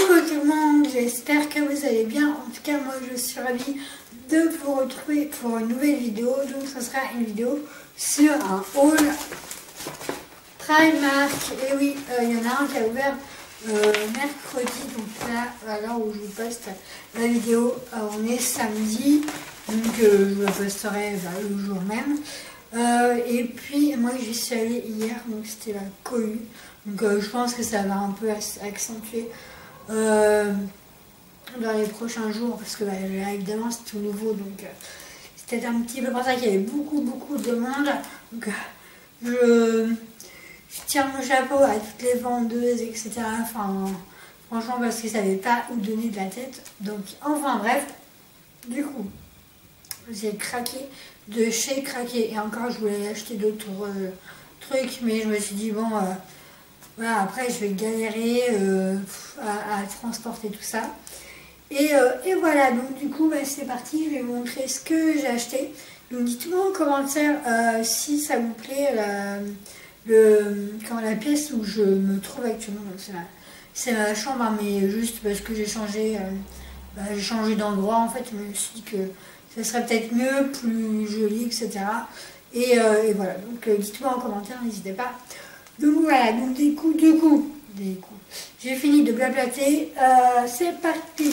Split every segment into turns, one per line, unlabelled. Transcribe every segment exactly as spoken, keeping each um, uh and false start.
Coucou tout le monde, j'espère que vous allez bien. En tout cas, moi je suis ravie de vous retrouver pour une nouvelle vidéo. Donc ce sera une vidéo sur un haul Primark. Et oui, il euh, y en a un qui a ouvert euh, mercredi. Donc là, à l'heure où je vous poste la vidéo, euh, on est samedi. Donc euh, je la posterai bah, le jour même. Euh, et puis moi j'y suis allée hier, donc c'était la cohue. Donc euh, je pense que ça va un peu accentuer euh, dans les prochains jours, parce que bah, là évidemment c'est tout nouveau, donc euh, c'était un petit peu pour ça qu'il y avait beaucoup beaucoup de monde. Donc euh, je, je tire mon chapeau à toutes les vendeuses, et cetera. Enfin franchement, parce qu'ils ne savaient pas où donner de la tête. Donc enfin bref, du coup j'ai craqué de chez craqué, et encore je voulais acheter d'autres euh, trucs, mais je me suis dit bon euh, voilà, après je vais galérer euh, à, à transporter tout ça, et, euh, et voilà. Donc du coup bah, c'est parti, je vais vous montrer ce que j'ai acheté. Donc dites-moi en commentaire euh, si ça vous plaît la, le, quand la pièce où je me trouve actuellement. Donc c'est ma, c'est ma chambre, hein, mais juste parce que j'ai changé euh, bah, j'ai changé d'endroit en fait. Je me suis dit que ça serait peut-être mieux, plus joli, et cetera. Et, euh, et voilà, donc euh, dites-moi en commentaire, n'hésitez pas. Donc voilà, donc des coups, deux coups, des coups. J'ai fini de blablater, euh, c'est parti.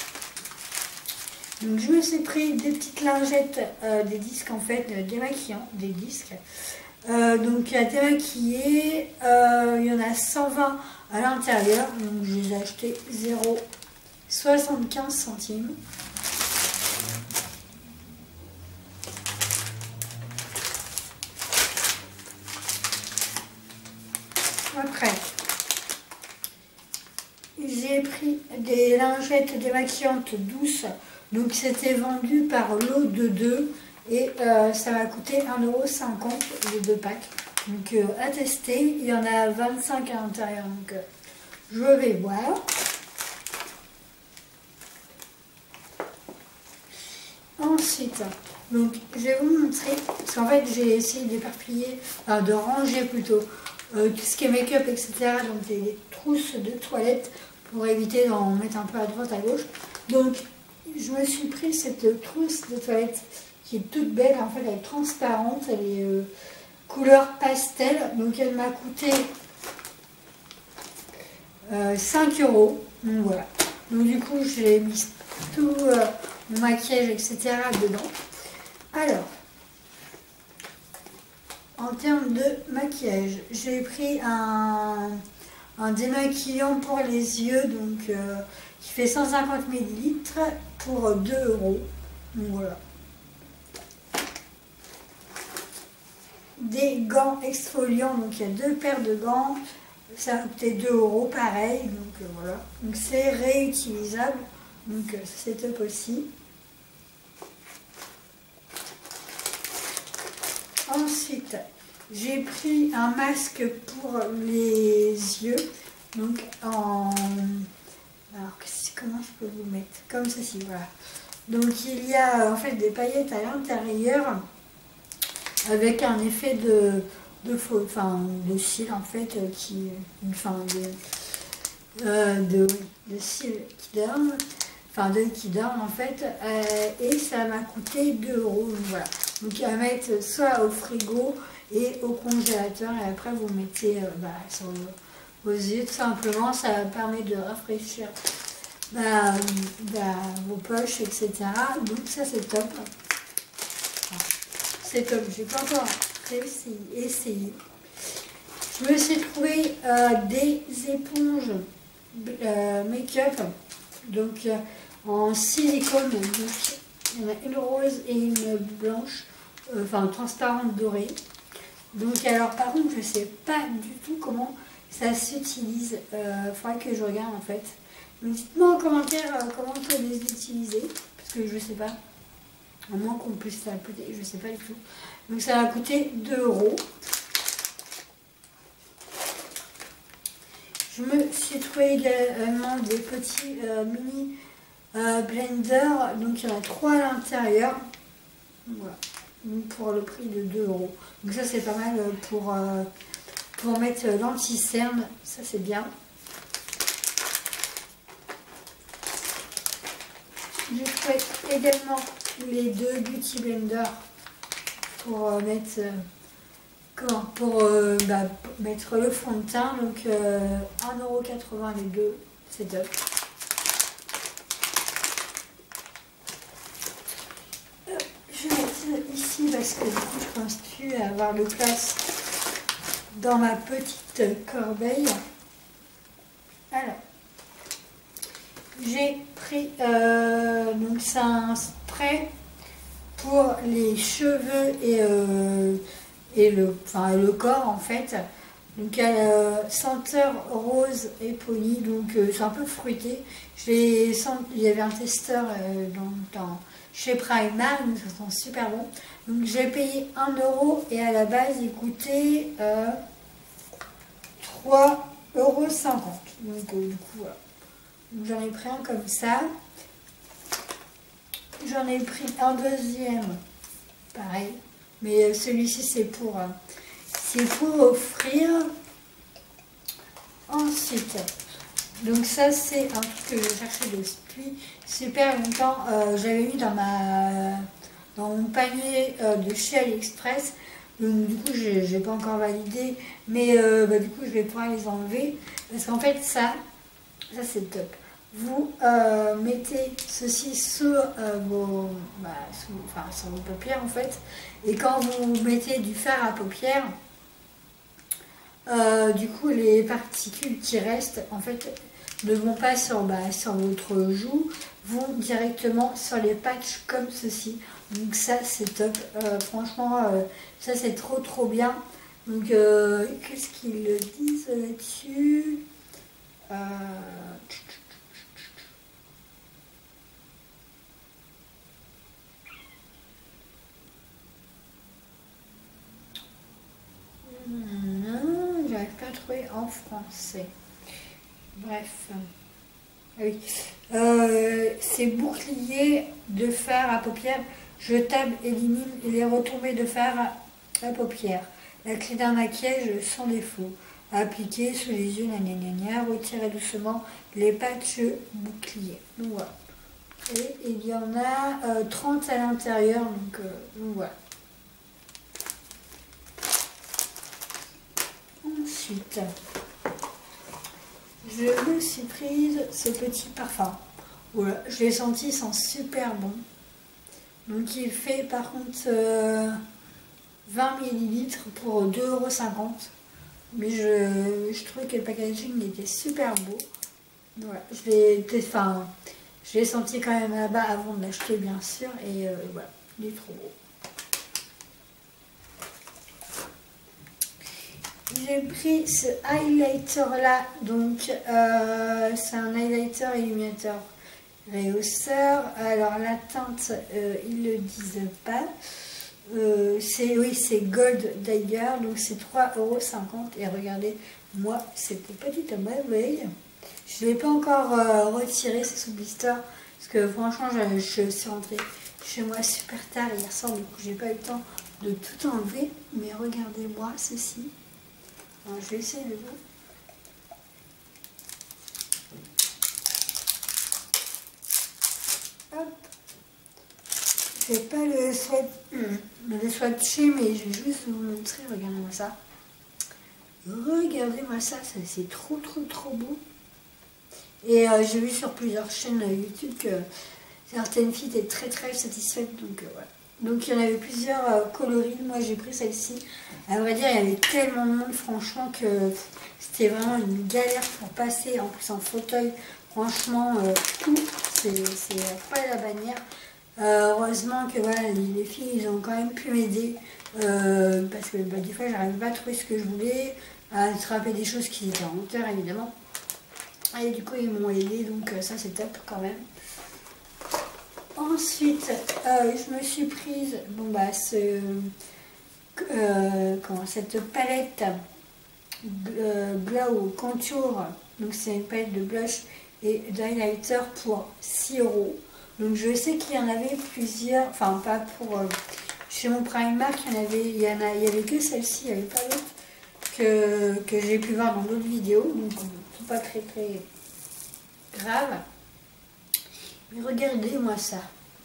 Donc je me suis pris des petites lingettes, euh, des disques en fait, euh, démaquillants, des disques. Euh, donc à démaquiller, euh, il y en a cent vingt à l'intérieur, donc je les ai achetés zéro virgule soixante-quinze centimes. Après, j'ai pris des lingettes démaquillantes douces. Donc c'était vendu par lot de deux. Et euh, ça m'a coûté un euro cinquante les deux packs. Donc euh, à tester. Il y en a vingt-cinq à l'intérieur. Donc euh, je vais voir. Ensuite, donc je vais vous montrer. Parce qu'en fait j'ai essayé d'éparpiller, enfin de ranger plutôt. Euh, tout ce qui est make-up, et cetera. Donc des, des trousses de toilette pour éviter d'en mettre un peu à droite, à gauche. Donc je me suis pris cette trousse de toilette qui est toute belle. En fait, elle est transparente, elle est euh, couleur pastel. Donc elle m'a coûté euh, cinq euros. Donc voilà. Donc du coup, j'ai mis tout euh, mon maquillage, et cetera dedans. Alors, en termes de maquillage, j'ai pris un, un démaquillant pour les yeux, donc euh, qui fait cent cinquante millilitres pour deux euros. Donc voilà. Des gants exfoliants, donc il y a deux paires de gants, ça a coûté deux euros, pareil. Donc euh, voilà. Donc c'est réutilisable, donc euh, c'est top aussi. Ensuite, j'ai pris un masque pour les yeux, donc en... Alors, comment je peux vous le mettre? Comme ceci, voilà. Donc, il y a en fait des paillettes à l'intérieur, avec un effet de, de faux, enfin, de cils, en fait, qui... Enfin, de... Euh, de, de cils qui dorment, enfin, de qui dorment, en fait, euh, et ça m'a coûté deux euros, donc voilà. Donc à mettre soit au frigo et au congélateur, et après vous mettez euh, bah, sur vos yeux tout simplement. Ça permet de rafraîchir bah, bah, vos poches, et cetera. Donc ça c'est top. C'est top, j'ai pas encore réussi, essayé. Je me suis trouvé euh, des éponges euh, make-up, donc euh, en silicone. Donc, il y en a une rose et une blanche, euh, enfin transparente dorée. Donc alors par contre je sais pas du tout comment ça s'utilise. Il euh, faudra que je regarde en fait. Donc dites-moi en commentaire euh, comment on peut les utiliser. Parce que je sais pas. À moins qu'on puisse tapoter, je sais pas du tout. Donc ça va coûter deux euros. Je me suis trouvé également des petits euh, mini Euh, blender, donc il y en a trois à l'intérieur. Voilà. Donc pour le prix de deux euros. Donc ça c'est pas mal pour, euh, pour mettre l'anti-cerne, ça c'est bien. j'ai trouvé également les deux Beauty Blender pour euh, mettre, euh, comment, pour, euh, bah, pour mettre le fond de teint. Donc euh, un euro quatre-vingts les deux, c'est top. Je vais mettre ici parce que du coup je pense plus avoir de place dans ma petite corbeille. Alors, j'ai pris, euh, donc c'est un spray pour les cheveux et, euh, et le, enfin, le corps en fait. Donc euh, senteur rose et poli, donc euh, c'est un peu fruité. J'ai senti, il y avait un testeur euh, dans, dans, chez Primark, donc ça sent super bon. Donc j'ai payé un euro et à la base il coûtait euh, trois euros cinquante. Donc euh, du coup voilà. J'en ai pris un comme ça. J'en ai pris un deuxième, pareil. Mais euh, celui-ci c'est pour, euh, c'est pour offrir. Ensuite, donc ça c'est un truc que j'ai cherché depuis super longtemps. Euh, J'avais mis dans ma dans mon panier euh, de chez AliExpress. Donc du coup je n'ai pas encore validé, mais euh, bah, du coup je vais pouvoir les enlever parce qu'en fait ça, ça c'est top. Vous euh, mettez ceci sur euh, vos, bah, sous, enfin, sur vos paupières en fait, et quand vous mettez du fer à paupières, Euh, du coup, les particules qui restent, en fait, ne vont pas sur, bah, sur votre joue, vont directement sur les patchs comme ceci. Donc ça, c'est top. Euh, franchement, euh, ça, c'est trop, trop bien. Donc, euh, qu'est-ce qu'ils disent là-dessus euh... Non, j'arrive pas à trouver en français. Bref. Ah oui. Euh, c'est bouclier de fer à paupières, jetable, élimine les retombées de fer à, à paupières. La clé d'un maquillage sans défaut. Appliquer sous les yeux, gna gna gna gna, retirer doucement les patchs boucliers. Donc voilà. Et il y en a euh, trente à l'intérieur, donc, euh, donc voilà. Ensuite, je me suis prise ce petit parfum. Voilà, je l'ai senti, il sent super bon. Donc il fait par contre euh, vingt millilitres pour deux euros cinquante. Mais je, je trouvais que le packaging était super beau. Voilà, je l'ai enfin, je l'ai senti quand même là-bas avant de l'acheter bien sûr. Et euh, voilà, il est trop beau. J'ai pris ce highlighter là, donc euh, c'est un highlighter illuminateur réhausseur. Alors la teinte, euh, ils ne le disent pas. Euh, c'est oui, c'est Gold d'ailleurs, donc c'est trois euros cinquante. Et regardez, moi, c'était petite merveille. Je ne l'ai pas encore euh, retiré, c'est sous blister. Parce que franchement, je, je suis rentrée chez moi super tard hier soir, du coup, j'ai pas eu le temps de tout enlever. Mais regardez-moi ceci. Alors, je vais essayer de voir. Hop. Je vais pas le swatch, le swatcher, mais je vais juste vous montrer. Regardez-moi ça. Regardez-moi ça, ça c'est trop trop trop beau. Et euh, j'ai vu sur plusieurs chaînes YouTube que certaines filles étaient très très satisfaites. Donc euh, voilà. Donc il y en avait plusieurs euh, coloris. Moi j'ai pris celle-ci. À vrai dire, il y avait tellement de monde, franchement, que c'était vraiment une galère pour passer. En plus en fauteuil, franchement, euh, tout, c'est pas la bannière. Euh, heureusement que voilà, les, les filles, ils ont quand même pu m'aider. Euh, parce que bah, des fois, j'arrivais pas à trouver ce que je voulais, à attraper des choses qui étaient en hauteur, évidemment. Et du coup, ils m'ont aidé, donc euh, ça, c'est top quand même. Ensuite, euh, je me suis prise bon, bah, ce, euh, comment, cette palette euh, Glow Contour. Donc, c'est une palette de blush et d'highlighter pour six euros. Donc, je sais qu'il y en avait plusieurs, enfin, pas pour. Euh, chez mon Primark, il y en avait, il y en a, il y avait que celle-ci, il n'y avait pas d'autres que, que j'ai pu voir dans d'autres vidéos. Donc, c'est pas très très grave. Mais regardez-moi ça.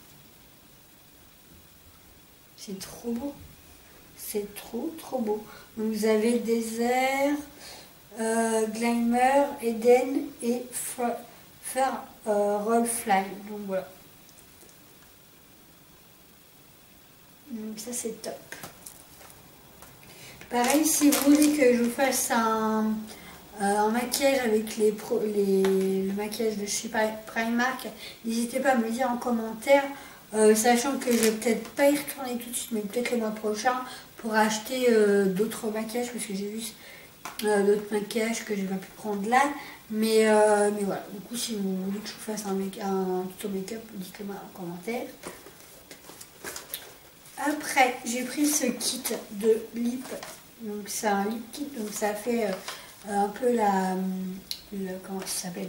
C'est trop beau. C'est trop, trop beau. Donc, vous avez Désert, euh, Glimmer, Eden et Faire euh, Roll Fly. Donc, voilà. Donc, ça, c'est top. Pareil, si vous voulez que je vous fasse un, euh, un maquillage avec les, pro, les le maquillage de chez Primark, n'hésitez pas à me le dire en commentaire. Euh, sachant que je vais peut-être pas y retourner tout de suite, mais peut-être le mois prochain pour acheter euh, d'autres maquillages, parce que j'ai vu euh, d'autres maquillages que j'ai pas pu prendre là. Mais, euh, mais voilà, du coup, si vous voulez que je vous fasse un, make un tuto make-up, dites-le moi en commentaire. Après, j'ai pris ce kit de lip. Donc, c'est un lip kit, donc ça fait euh, un peu la. la comment ça s'appelle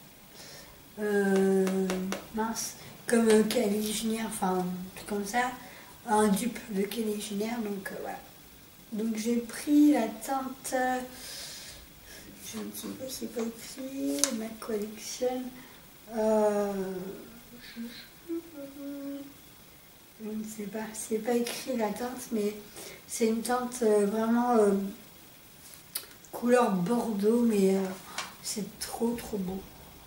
euh, mince. Comme euh, Kylie Jenner, enfin, un truc comme ça, un dupe de Kylie Jenner, donc euh, voilà. Donc j'ai pris la teinte, euh, je ne sais pas si c'est pas écrit, ma collection, euh, je, je ne sais pas, c'est pas écrit la teinte, mais c'est une teinte euh, vraiment euh, couleur bordeaux, mais euh, c'est trop trop beau.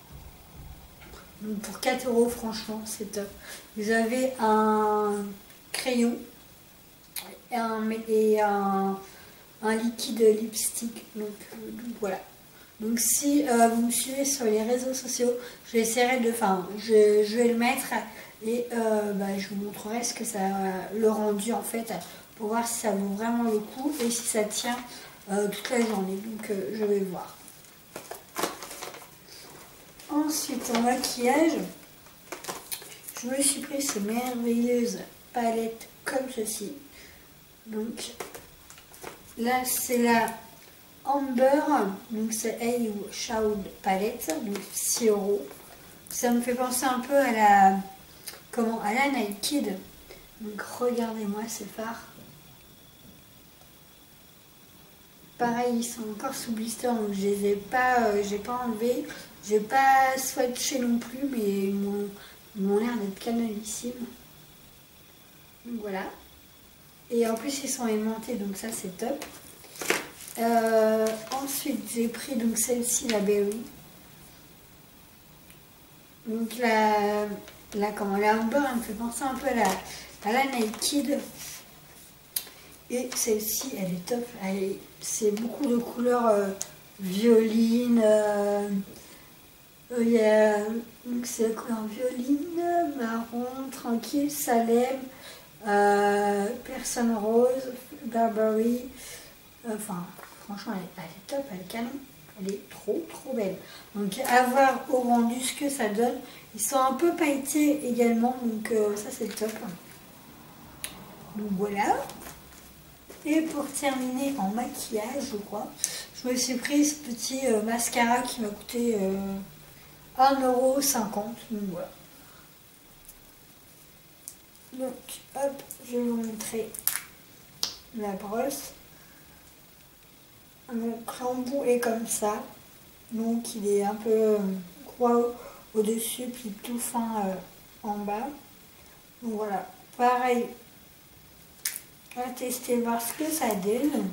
Donc pour quatre euros, franchement, c'est top. Vous avez un crayon et un, et un, un liquide lipstick. Donc, donc voilà. Donc si euh, vous me suivez sur les réseaux sociaux, j'essaierai de... Enfin, je, je vais le mettre et euh, bah, je vous montrerai ce que ça le rendu en fait, pour voir si ça vaut vraiment le coup et si ça tient euh, toute la journée. Donc euh, je vais voir. Ensuite, en maquillage, je me suis pris ces merveilleuses palettes comme ceci. Donc, là, c'est la Amber, donc c'est Hey Shade palette, donc six euros. Ça me fait penser un peu à la, comment, à la Naked. Donc, regardez-moi ces fards. Pareil, ils sont encore sous blister, donc je les ai pas, euh, j'ai pas enlevé. J'ai pas swatché non plus, mais ils m'ont l'air d'être canalissimes. Donc voilà. Et en plus, ils sont aimantés, donc ça c'est top. Euh, ensuite, j'ai pris donc celle-ci, la Berry. Donc la, la comment, la Amber, elle me fait penser un peu à la, à la Naked. Et celle-ci, elle est top. C'est beaucoup de couleurs euh, violines. Euh, il y a, donc c'est la couleur violine, marron, tranquille, Salem, euh, personne rose, Burberry. Euh, enfin, franchement, elle est, elle est top, elle est canon. Elle est trop, trop belle. Donc, à voir au rendu ce que ça donne. Ils sont un peu pailletés également, donc euh, ça, c'est top. Donc, voilà. Et pour terminer en maquillage, je crois, je me suis pris ce petit euh, mascara qui m'a coûté euh, un euro cinquante. Donc voilà. Donc, hop, je vais vous montrer la brosse. Donc, l'embout est comme ça. Donc, il est un peu euh, gros au-dessus, puis tout fin euh, en bas. Donc voilà. Pareil. On va tester, voir ce que ça donne.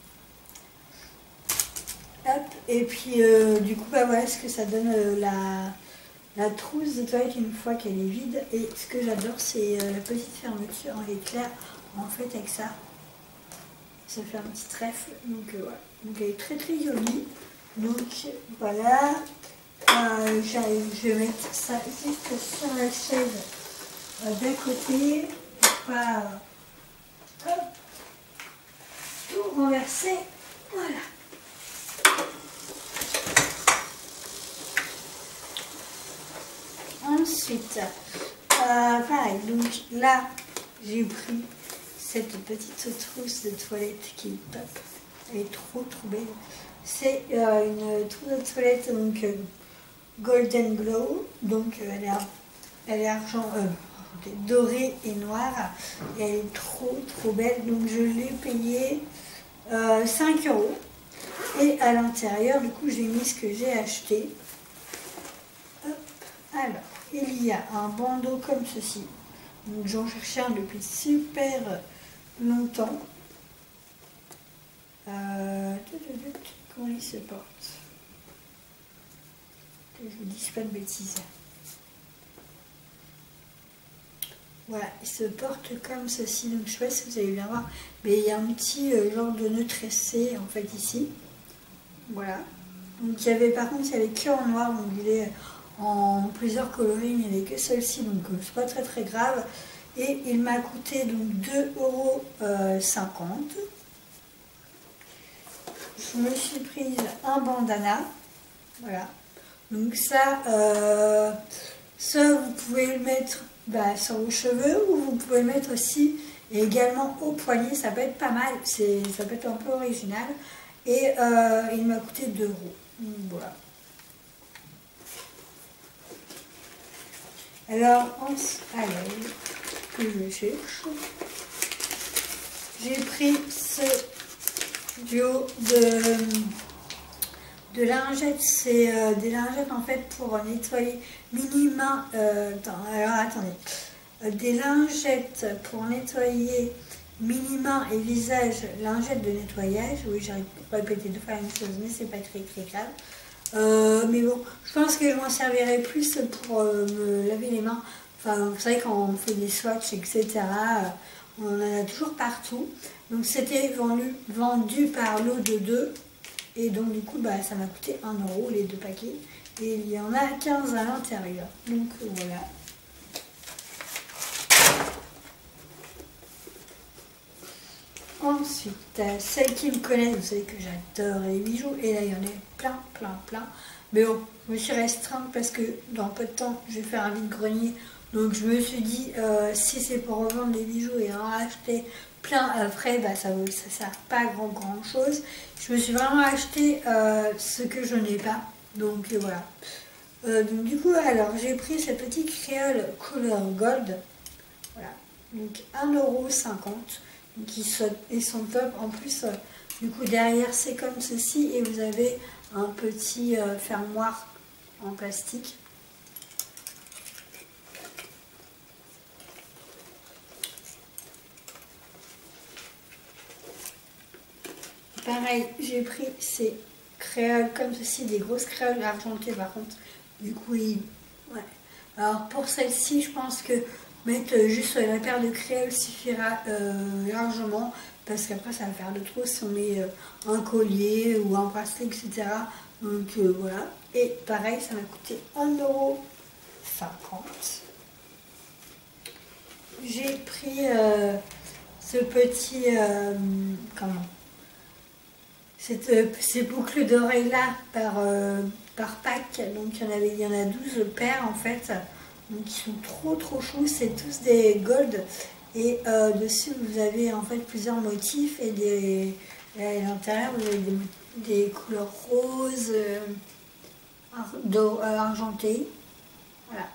Hop, et puis euh, du coup, bah voilà ce que ça donne euh, la, la trousse de toilette une fois qu'elle est vide. Et ce que j'adore, c'est euh, la petite fermeture en éclair, en fait, avec ça. Ça fait un petit trèfle, donc euh, voilà. Donc elle est très très jolie. Donc voilà. Euh, je vais mettre ça juste sur la chaise euh, d'à côté, pour pas. Euh, Hop, tout renverser, voilà. Ensuite, euh, pareil, donc là, j'ai pris cette petite trousse de toilette qui est top. Elle est trop trop belle. C'est euh, une trousse de toilette donc euh, Golden Glow, donc euh, elle, est, elle est argent. Euh, dorée et noire, et elle est trop trop belle, donc je l'ai payé euh, cinq euros. Et à l'intérieur, du coup, j'ai mis ce que j'ai acheté. Hop, alors, il y a un bandeau comme ceci. Donc j'en cherchais un depuis super longtemps. Euh, comment il se porte? Que je vous dise pas de bêtises. Voilà, il se porte comme ceci. Donc je sais pas si vous allez bien voir, mais il y a un petit euh, genre de nœud tressé en fait ici. Voilà. Donc il y avait par contre il y avait que en noir, donc il est en plusieurs coloris, il n'y avait que celle-ci, donc euh, c'est pas très très grave. Et il m'a coûté donc deux euros cinquante. Je me suis prise un bandana. Voilà. Donc ça, euh, ça vous pouvez le mettre bah, sur vos cheveux, ou vous pouvez le mettre aussi et également au poignet. Ça peut être pas mal, ça peut être un peu original. Et euh, il m'a coûté deux euros. Donc, voilà. Alors, en allez, que je cherche, j'ai pris ce duo de, de lingettes. C'est euh, des lingettes en fait pour nettoyer mini-main. Euh, alors attendez, euh, des lingettes pour nettoyer mini-main et visage, lingettes de nettoyage. Oui, j'ai répété deux fois la même chose, mais c'est pas très très grave. Euh, mais bon, je pense que je m'en servirai plus pour euh, me laver les mains. Enfin, vous savez, quand on fait des swatchs, et cetera, euh, on en a toujours partout. Donc, c'était vendu, vendu par lot de deux. Et donc, du coup, bah, ça m'a coûté un euro les deux paquets. Et il y en a quinze à l'intérieur. Donc, voilà. Ensuite, celles qui me connaissent, vous savez que j'adore les bijoux. Et là, il y en a plein, plein, plein. Mais bon, je me suis restreinte parce que dans peu de temps, je vais faire un vide-grenier. Donc, je me suis dit, euh, si c'est pour revendre des bijoux et en acheter plein après, bah, ça ne sert pas à grand, grand chose. Je me suis vraiment acheté euh, ce que je n'ai pas. Donc, voilà. Euh, donc, du coup, alors, j'ai pris cette petite créole couleur gold. Voilà. Donc, un euro cinquante. Donc ils sont, ils sont top. En plus, euh, du coup, derrière, c'est comme ceci. Et vous avez un petit euh, fermoir en plastique. Pareil, j'ai pris ces créoles comme ceci, des grosses créoles argentées par contre. Du coup, ils... ouais. Alors pour celle-ci, je pense que mettre juste la paire de créoles suffira euh, largement, parce qu'après ça va faire de trop si on met euh, un collier ou un bracelet, et cetera. Donc euh, voilà. Et pareil, ça m'a coûté un euro cinquante. J'ai pris euh, ce petit... Euh, comment Cette, euh, ces boucles d'oreilles là par, euh, par pack. Donc il y en avait, il y en a douze paires en fait. Donc ils sont trop trop chou, c'est tous des gold. Et euh, dessus vous avez en fait plusieurs motifs et des, à l'intérieur vous avez des, des couleurs roses, euh, ar, argentées. Voilà.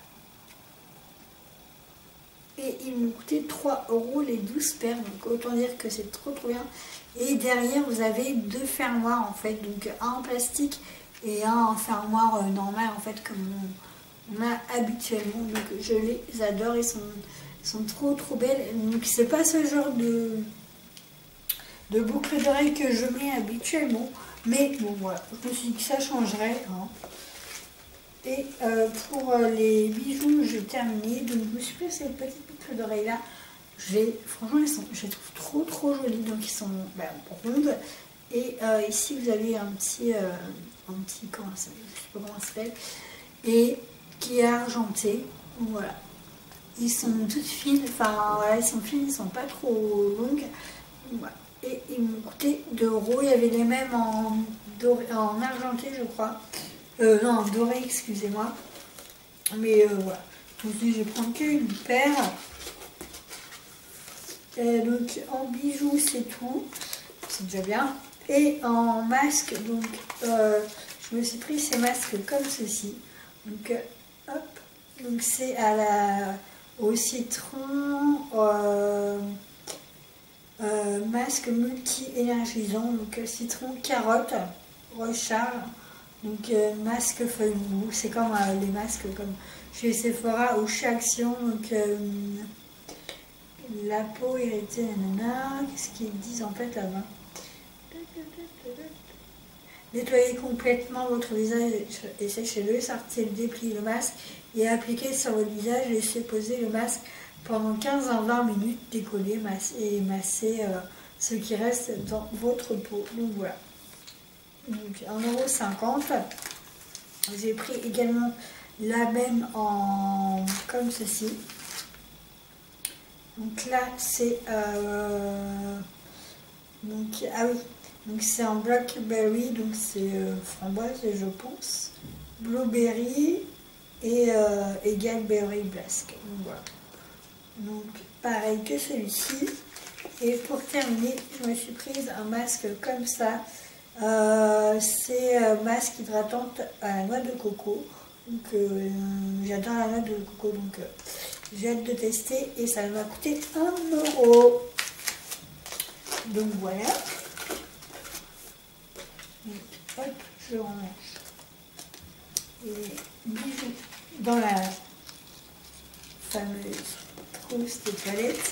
Et il me coûtait trois euros les douze paires, donc autant dire que c'est trop trop bien. Et derrière vous avez deux fermoirs en fait, donc un en plastique et un en fermoir normal en fait, comme on, on a habituellement. Donc je les adore, ils sont, sont trop trop belles. Donc c'est pas ce genre de, de boucle d'oreille que je mets habituellement, mais bon voilà, je me suis dit que ça changerait. Hein. Et euh, pour les bijoux, j'ai terminé. Donc je me suis pris cette petite boucle d'oreille là. Franchement, elles sont, je les trouve trop trop jolies. Donc ils sont bah, rondes. Et euh, ici vous avez un petit, euh, un petit, comment ça, je sais pas comment ça s'appelle, et qui est argenté. Voilà. Ils sont toutes fines. Enfin voilà, ils sont fines, ils sont pas trop longues. Voilà. Et ils m'ont coûté deux euros. Il y avait les mêmes en, doré, en argenté, je crois. Euh, non, doré, excusez-moi. Mais euh, voilà. Je me suis dit, je vais prendre qu'une paire. Et donc, en bijoux, c'est tout. C'est déjà bien. Et en masque, donc, euh, je me suis pris ces masques comme ceci. Donc, euh, hop. Donc, c'est à la, au citron, euh, euh, masque multi-énergisant. Donc, citron, carotte, recharge. Donc euh, masque feuille mou, c'est comme euh, les masques comme chez Sephora ou chez Action. Donc euh, la peau irritée, nanana. Qu'est-ce qu'ils disent en fait là-bas? Nettoyez complètement votre visage et séchez-le, sortez le dépli le masque et appliquez sur votre visage, laissez poser le masque pendant quinze à vingt minutes, décoller masse, et masser euh, ce qui reste dans votre peau. Donc voilà. Donc un euro cinquante. J'ai pris également la même en comme ceci. Donc là c'est euh, donc ah oui, donc c'est en blackberry, donc c'est euh, framboise je pense, blueberry et euh, égal berry blask. Donc voilà. Donc pareil que celui-ci. Et pour terminer, je me suis prise un masque comme ça. Euh, c'est un masque hydratante à la noix de coco. Donc euh, j'adore la noix de coco, donc euh, j'ai hâte de tester et ça m'a coûté un euro. Donc voilà. Donc, hop, je range les bijoux dans la fameuse trousse de toilette.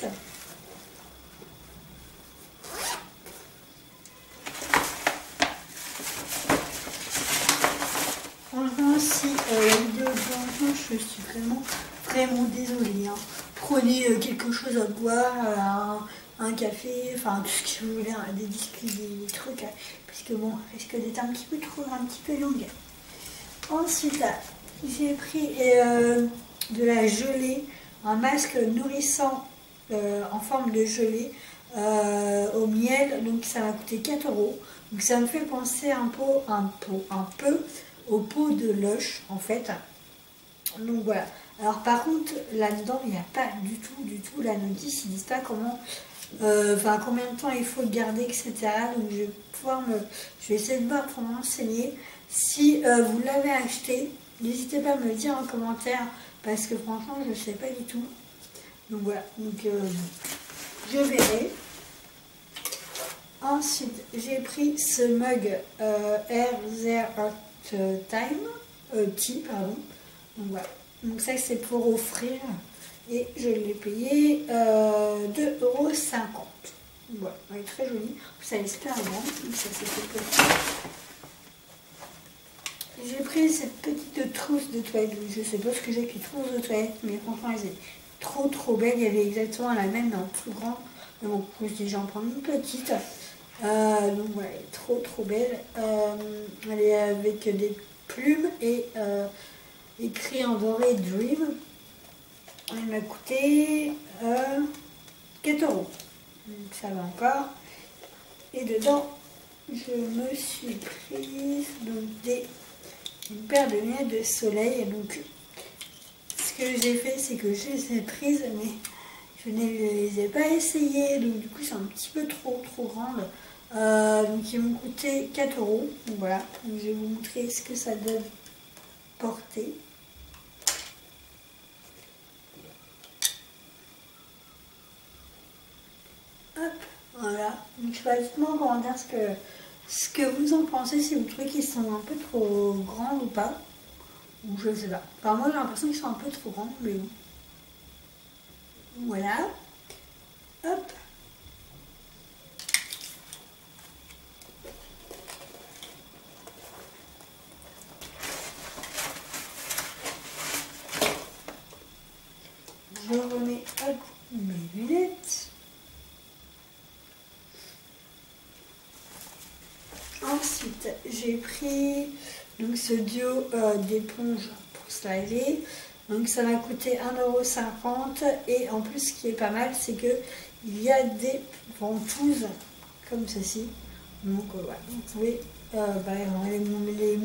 Franchement, si euh, la vidéo de changement, je suis vraiment, vraiment désolée. Hein. Prenez euh, quelque chose à boire, euh, un, un café, enfin tout ce que vous voulez, hein, des biscuits, des, des trucs, hein, puisque bon, risque d'être un petit peu trop, un petit peu longue. Ensuite, j'ai pris euh, de la gelée, un masque nourrissant euh, en forme de gelée euh, au miel, donc ça m'a coûté quatre euros. Donc ça me fait penser un peu, un peu, un peu au pot de Lush en fait. Donc voilà. Alors par contre là-dedans il n'y a pas du tout, du tout la notice, ils disent pas comment, euh, enfin combien de temps il faut le garder, et cetera. Donc je vais pouvoir me, je vais essayer de voir pour m'enseigner. Si euh, vous l'avez acheté, n'hésitez pas à me le dire en commentaire parce que franchement je ne sais pas du tout. Donc voilà. Donc euh, je verrai. Ensuite j'ai pris ce mug euh, Air There Time, euh, tea, pardon. Donc voilà. Donc ça c'est pour offrir et je l'ai payé euh, deux euros cinquante. Voilà, elle est très jolie. Ça est super grand. Donc ça c'est petit. J'ai pris cette petite trousse de toilette. Je sais pas ce que j'ai avec les trousses de toilette, mais franchement elle est trop trop belle. Il y avait exactement la même mais en plus grand. Mais bon, je me suis dit j'en prends une petite. Euh, donc voilà, elle est trop trop belle. Euh, elle est avec des plumes et euh, écrit en doré Dream. Elle m'a coûté euh, quatre euros. Donc ça va encore. Et dedans, je me suis prise donc des, une paire de lunettes de soleil. Donc ce que j'ai fait, c'est que je les ai prises, mais je ne les ai pas essayées. Donc du coup, c'est un petit peu trop trop grande. Euh, donc ils m'ont coûté quatre euros. Donc voilà, donc, je vais vous montrer ce que ça donne porter. Hop, voilà. Donc je sais pas dites-moi en commentaire ce que, ce que vous en pensez, si vous trouvez qu'ils sont un peu trop grands ou pas. Ou je sais pas. Enfin moi j'ai l'impression qu'ils sont un peu trop grands, mais bon. Voilà. Hop. Je remets hop, mes lunettes. Ensuite, j'ai pris donc, ce duo euh, d'éponges pour se laver. Donc ça m'a coûté un euro cinquante. Et en plus, ce qui est pas mal, c'est que il y a des ventouses comme ceci. Donc euh, voilà, vous pouvez euh, bah, les, les,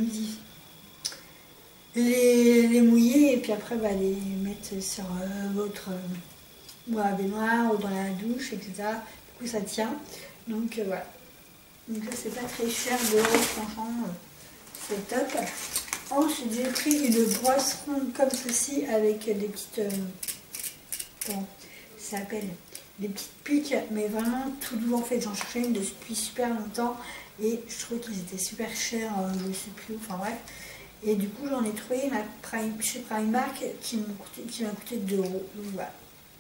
les, les mouiller et puis après bah, les mettre sur euh, votre euh, baignoire ou dans la douche, et cetera. Du coup, ça tient. Donc euh, voilà. Donc là c'est pas très cher, deux euros franchement, euh, c'est top. Ensuite j'ai pris une brosse ronde comme ceci avec des petites, euh, comment ça s'appelle, des petites piques, mais vraiment tout doux en fait. J'en cherchais une depuis super longtemps et je trouvais qu'ils étaient super chers, euh, je sais plus, enfin bref. Et du coup j'en ai trouvé ma Prime, chez Primark qui m'a coûté, qui m'a coûté deux euros. Donc voilà.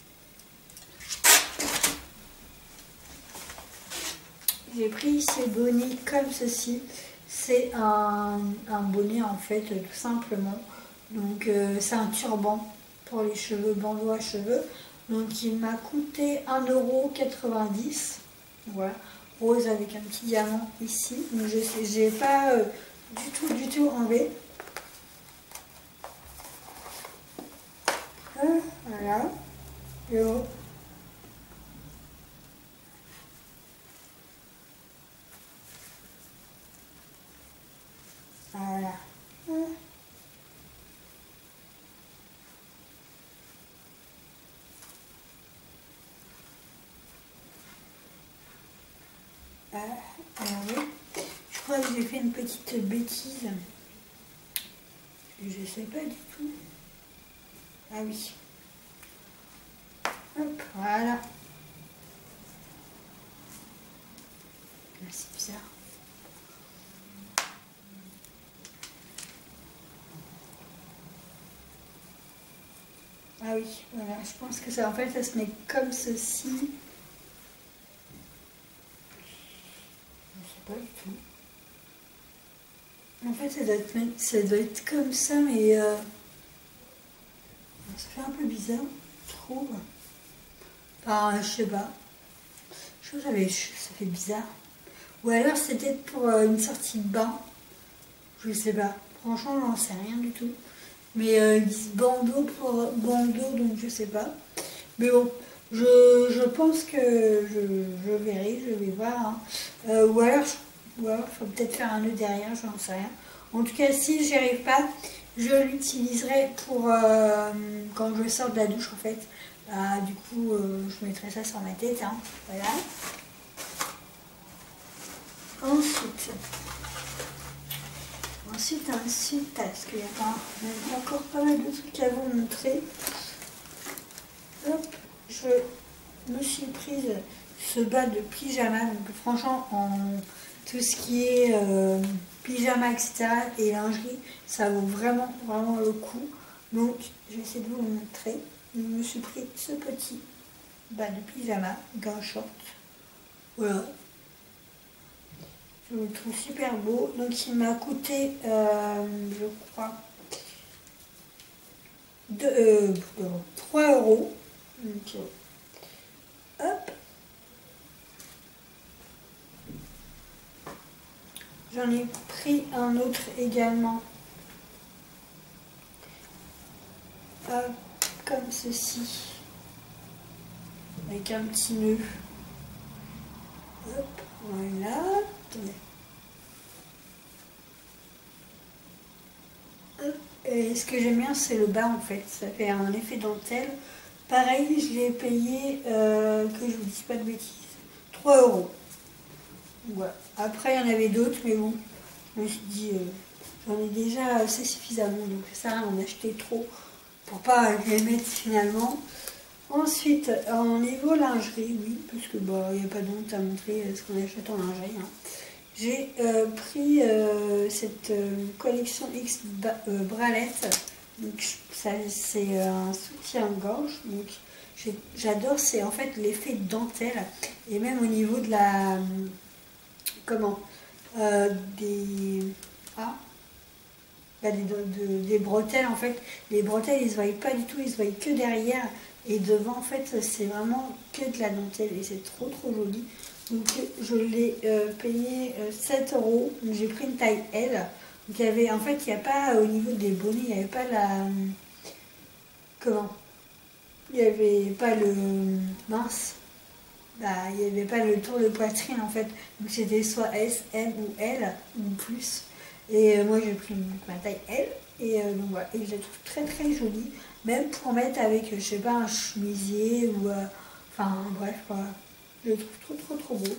J'ai pris ces bonnets comme ceci. C'est un, un bonnet en fait tout simplement. Donc euh, c'est un turban pour les cheveux, bandeau à cheveux. Donc il m'a coûté un euro quatre-vingt-dix. Voilà. Rose avec un petit diamant ici. Donc je sais, j'ai pas euh, du tout du tout enlevé. Voilà. Et oh. Voilà. Ah, alors oui. Je crois que j'ai fait une petite bêtise. Je sais pas du tout. Ah oui. Hop, voilà. C'est bizarre. Ah oui, voilà, je pense que ça, en fait, ça se met comme ceci. Je sais pas du tout. En fait, ça doit être, ça doit être comme ça, mais euh, ça fait un peu bizarre, je trouve. Enfin, je sais pas. Je trouve que ça fait, ça fait bizarre. Ou alors, c'est peut-être pour euh, une sortie de bain. Je sais pas. Franchement, j'en sais rien du tout. Mais euh, ils disent bandeau pour bandeau, donc je sais pas. Mais bon, je, je pense que je, je verrai, je vais voir. Hein. Euh, ou alors, il faut peut-être faire un nœud derrière, j'en sais rien. En tout cas, si j'y arrive pas, je l'utiliserai pour euh, quand je sors de la douche en fait. Bah, du coup, euh, je mettrai ça sur ma tête. Hein. Voilà. Ensuite. Ensuite, ensuite, parce qu'il y a pas, encore pas mal de trucs à vous montrer. Hop, je me suis prise ce bas de pyjama. Donc franchement, en tout ce qui est euh, pyjama, et cetera et lingerie, ça vaut vraiment, vraiment le coup. Donc, je vais essayer de vous le montrer. Je me suis pris ce petit bas de pyjama, d'un short. Voilà. Je le trouve super beau. Donc il m'a coûté, euh, je crois, de, euh, trois euros. Donc, hop. J'en ai pris un autre également. Hop, comme ceci. Avec un petit nœud. Hop, voilà. Attendez. Et ce que j'aime bien, c'est le bas en fait. Ça fait un effet dentelle. Pareil, je l'ai payé, euh, que je vous dise pas de bêtises, trois euros. Voilà. Après, il y en avait d'autres, mais bon, je me suis dit, euh, j'en ai déjà assez suffisamment. Donc, ça sert à rien d'en acheter trop pour pas les mettre finalement. Ensuite, en niveau lingerie, oui, parce que bah, il n'y a pas de honte à montrer ce qu'on achète en lingerie. Hein. J'ai euh, pris euh, cette euh, collection X euh, bralette. Donc c'est un soutien-gorge. Donc j'adore, c'est en fait l'effet dentelle. Et même au niveau de la comment euh, des ah bah, des, de, des bretelles en fait. Les bretelles ils se voient pas du tout, ils se voient que derrière. Et devant en fait c'est vraiment que de la dentelle et c'est trop trop joli. Donc je l'ai euh, payé euh, sept euros. J'ai pris une taille L. Donc il y avait, en fait, il n'y a pas au niveau des bonnets, il n'y avait pas la. Comment Il n'y avait pas le. Mince. Bah, il n'y avait pas le tour de poitrine en fait. Donc c'était soit S, M ou L ou plus. Et euh, moi j'ai pris ma taille L. Et euh, donc voilà. Et je la trouve très très jolie. Même pour mettre avec, je sais pas, un chemisier ou. Euh, enfin bref, voilà. Je le trouve trop trop trop beau.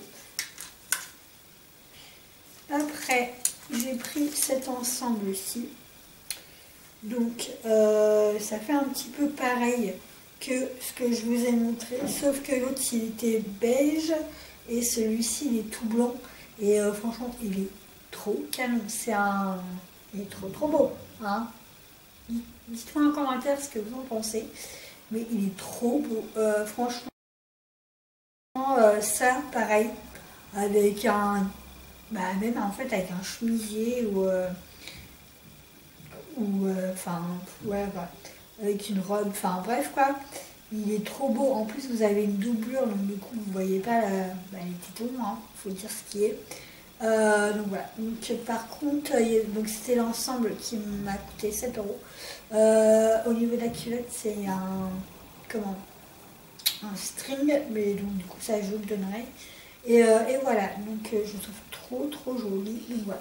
Après, j'ai pris cet ensemble-ci. Donc, euh, ça fait un petit peu pareil que ce que je vous ai montré. Sauf que l'autre, il était beige. Et celui-ci, il est tout blanc. Et euh, franchement, il est trop canon. C'est un... Il est trop trop beau. Hein. Dites-moi en commentaire ce que vous en pensez. Mais il est trop beau. Euh, franchement, euh, ça, pareil, avec un... Bah, même en fait avec un chemisier ou... Euh, ou enfin euh, ouais, voilà, avec une robe, enfin bref quoi, il est trop beau. En plus vous avez une doublure, donc du coup vous voyez pas la, bah, les tétons, hein, faut dire ce qui est. Euh, donc voilà, donc par contre donc c'était l'ensemble qui m'a coûté sept euros. Euh, au niveau de la culotte c'est un comment un string, mais donc du coup ça je vous le donnerai. Et, euh, et voilà, donc euh, je trouve trop trop joli, donc voilà.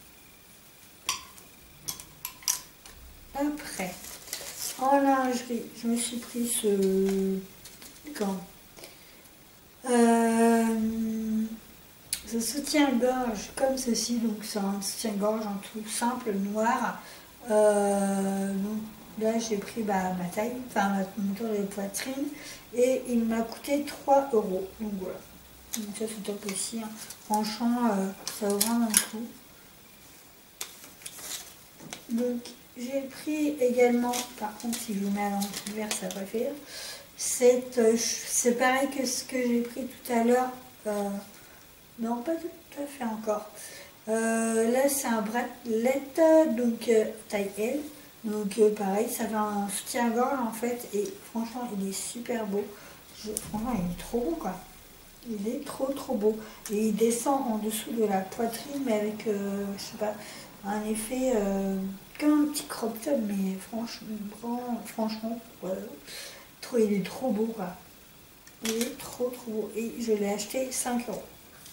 Après, en lingerie, je me suis pris ce gant. Euh, ce soutien-gorge comme ceci, donc c'est un soutien-gorge en tout simple, noir. Euh, donc là j'ai pris bah, ma taille, enfin mon tour de poitrine, et il m'a coûté trois euros. Donc voilà. Donc ça c'est top aussi. Hein. Franchement, euh, ça vaut vraiment le coup. Donc j'ai pris également, par contre si je vous mets à l'envers ça va faire, c'est pareil que ce que j'ai pris tout à l'heure, euh, non pas tout à fait encore, euh, là c'est un bracelet, donc euh, taille L, donc euh, pareil ça fait un soutien-gorge en fait, et franchement il est super beau, je, franchement il est trop beau quoi, il est trop trop beau, et il descend en dessous de la poitrine mais avec, euh, je sais pas, un effet euh, comme un petit crop top, mais franchement, franchement voilà. Trop, il est trop beau quoi. Il est trop trop beau. Et je l'ai acheté cinq euros.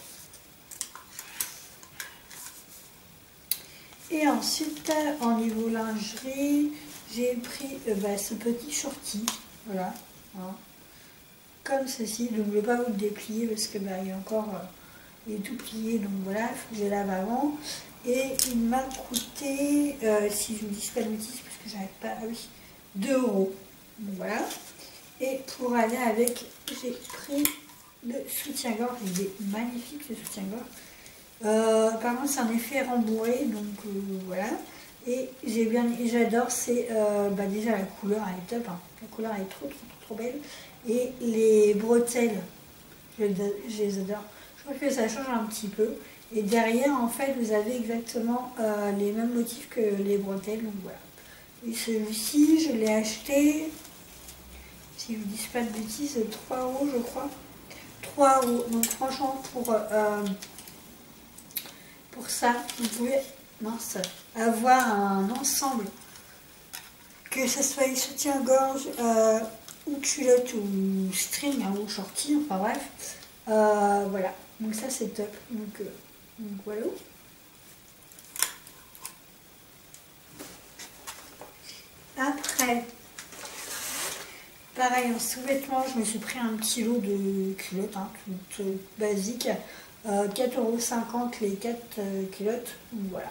Et ensuite, en niveau lingerie, j'ai pris euh, bah, ce petit shorty. Voilà. Hein, comme ceci. Donc je ne vais pas vous le déplier parce que bah, il est encore euh, il est tout plié. Donc voilà, il faut que je lave avant. Et il m'a coûté, euh, si je vous dis pas de bêtises, parce que j'arrête pas, ah oui, deux euros. Donc voilà. Et pour aller avec, j'ai pris le soutien-gorge. Il est magnifique ce soutien-gorge. Euh, par contre, c'est un effet rembourré, donc euh, voilà. Et j'ai bien, j'adore, c'est euh, bah déjà la couleur, elle est top. Hein. La couleur elle est trop, trop, trop, trop belle. Et les bretelles, je, je les adore. Je trouve que ça change un petit peu. Et derrière, en fait, vous avez exactement euh, les mêmes motifs que les bretelles, donc voilà. Et celui-ci, je l'ai acheté, si je ne vous dis pas de bêtises, trois euros je crois. trois euros. Donc franchement, pour, euh, pour ça, vous pouvez mince, avoir un ensemble, que ce soit les soutiens-gorge, euh, ou culotte, ou string, hein, ou shorty, enfin bref. Euh, voilà, donc ça c'est top. Donc, euh, donc voilà. Après, pareil, en sous-vêtements, je me suis pris un petit lot de culottes, hein, toutes euh, basiques. Euh, quatre euros cinquante les quatre euh, culottes. Donc voilà.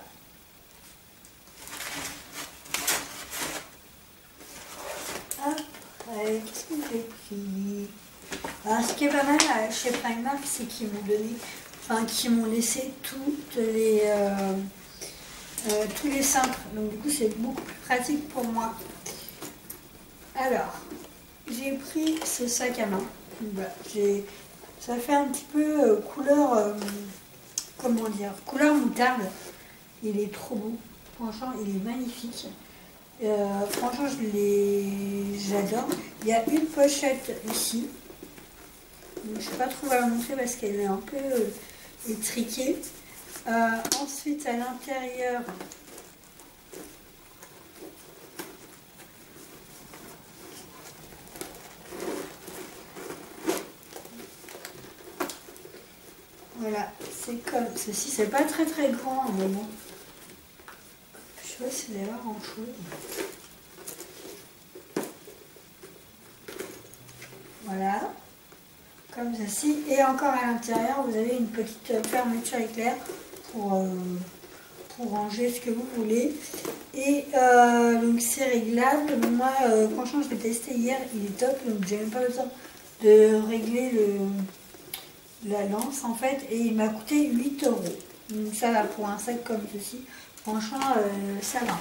Après, qu'est-ce que j'ai pris? Alors, ce qui est pas mal euh, chez Primark, c'est qu'ils m'ont donné, enfin, qu'ils m'ont laissé toutes les, euh, euh, tous les cintres. Donc du coup, c'est beaucoup plus pratique pour moi. Alors, j'ai pris ce sac à main. Voilà, ça fait un petit peu euh, couleur, euh, comment dire, couleur moutarde. Il est trop beau. Franchement, il est magnifique. Euh, franchement, je j'adore. Il y a une pochette ici. Donc, je ne sais pas trop la montrer parce qu'elle est un peu euh, étriquée. Euh, ensuite, à l'intérieur, voilà, c'est comme ceci. C'est pas très très grand, mais bon. Je sais pas s'il y a grand chose. Voilà, comme ceci. Et encore à l'intérieur, vous avez une petite fermeture éclair pour, euh, pour ranger ce que vous voulez. Et euh, donc c'est réglable. Moi, euh, franchement, je l'ai testé hier, il est top. Donc j'ai même pas besoin de régler le, la lance en fait, et il m'a coûté huit euros. Donc ça va pour un sac comme ceci. Franchement, euh, ça va.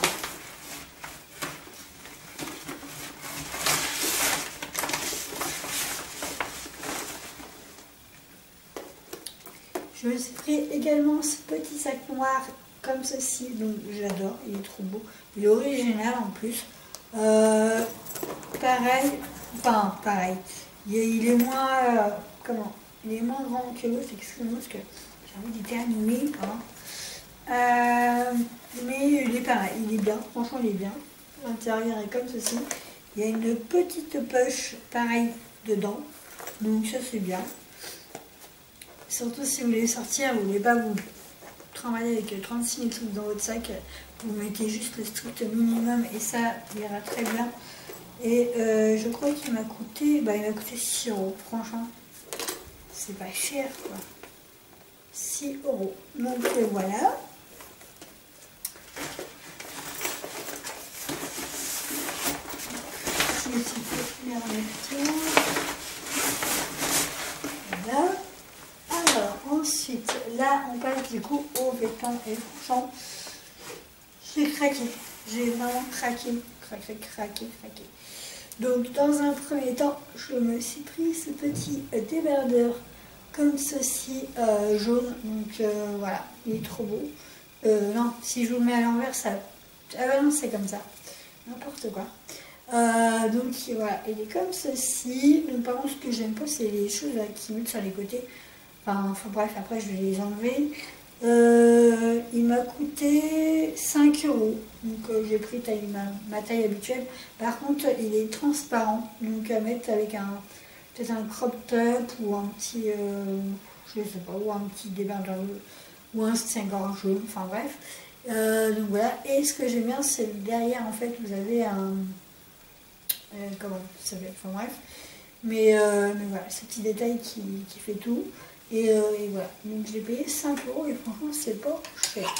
Je me suis pris également ce petit sac noir comme ceci, donc j'adore, il est trop beau. Il est original en plus. Euh, pareil, enfin pareil, il est, il est moins, euh, comment, il est moins grand que l'autre, excusez-moi parce que j'ai envie d'éternuer. Hein. Euh, mais il est pareil, il est bien, franchement il est bien. L'intérieur est comme ceci. Il y a une petite poche pareil dedans, donc ça c'est bien. Surtout si vous voulez sortir, vous ne voulez pas vous trimballer avec trente-six mille trucs dans votre sac, vous mettez juste le strict minimum et ça ira très bien. Et euh, je crois qu'il m'a coûté, bah il m'a coûté six euros, franchement, c'est pas cher quoi. six euros. Donc euh, voilà. Je suis fait voilà. Alors, ensuite, là, on passe du coup aux vêtements et franchement, j'ai craqué. J'ai vraiment craqué, craqué, craqué, craqué. Donc, dans un premier temps, je me suis pris ce petit débardeur comme ceci, euh, jaune. Donc, euh, voilà, il est trop beau. Euh, non, si je vous le mets à l'envers, ça... Ah bah non, c'est comme ça. N'importe quoi. Euh, donc, voilà, il est comme ceci. Donc, par contre, ce que j'aime pas, c'est les choses là, qui mettent sur les côtés. Enfin, enfin, bref, après je vais les enlever. Euh, il m'a coûté cinq euros. Donc euh, j'ai pris taille, ma, ma taille habituelle. Par contre, il est transparent. Donc à mettre avec un peut-être un crop top ou un petit, euh, je sais pas, ou un petit débardeur ou un soutien-gorge jaune. Enfin bref. Euh, donc voilà. Et ce que j'aime bien, c'est derrière en fait, vous avez un, euh, comment ça s'appelle. Enfin bref. Mais, euh, mais voilà, ce petit détail qui, qui fait tout. Et, euh, et voilà, donc j'ai payé cinq euros et franchement c'est pas cher.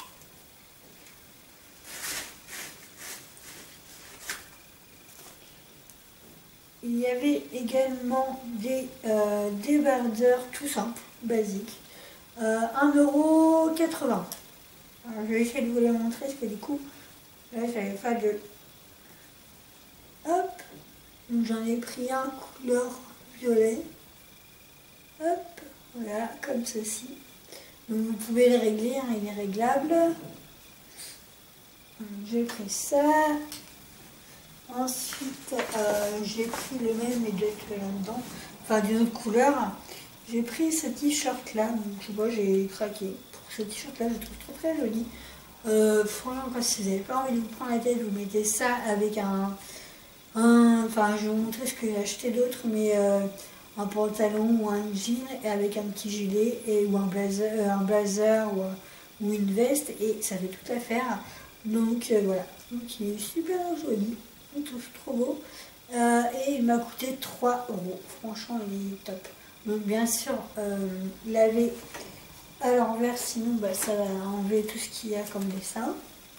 Il y avait également des euh, débardeurs tout simples, basiques, euh, un euro quatre-vingts. Alors je vais essayer de vous les montrer parce que du coup, là j'avais pas de... Hop, donc j'en ai pris un couleur violet. Hop, voilà, comme ceci. Donc vous pouvez le régler, hein, il est réglable. J'ai pris ça. Ensuite, euh, j'ai pris le même, mais d'autres là-dedans, enfin d'une autre couleur. J'ai pris ce t-shirt là, donc je sais pas, j'ai craqué pour ce t-shirt là, je le trouve très très joli. Euh, franchement, si vous n'avez pas envie de vous prendre la tête, vous mettez ça avec un, un enfin je vais vous montrer ce que j'ai acheté d'autre, mais euh, un pantalon ou un jean et avec un petit gilet et ou un blazer, euh, un blazer ou, ou une veste et ça fait tout à faire. Donc euh, voilà, donc il est super joli, je le trouve trop beau euh, et il m'a coûté trois euros. Franchement, il est top. Donc bien sûr, euh, laver à l'envers, sinon bah, ça va enlever tout ce qu'il y a comme dessin.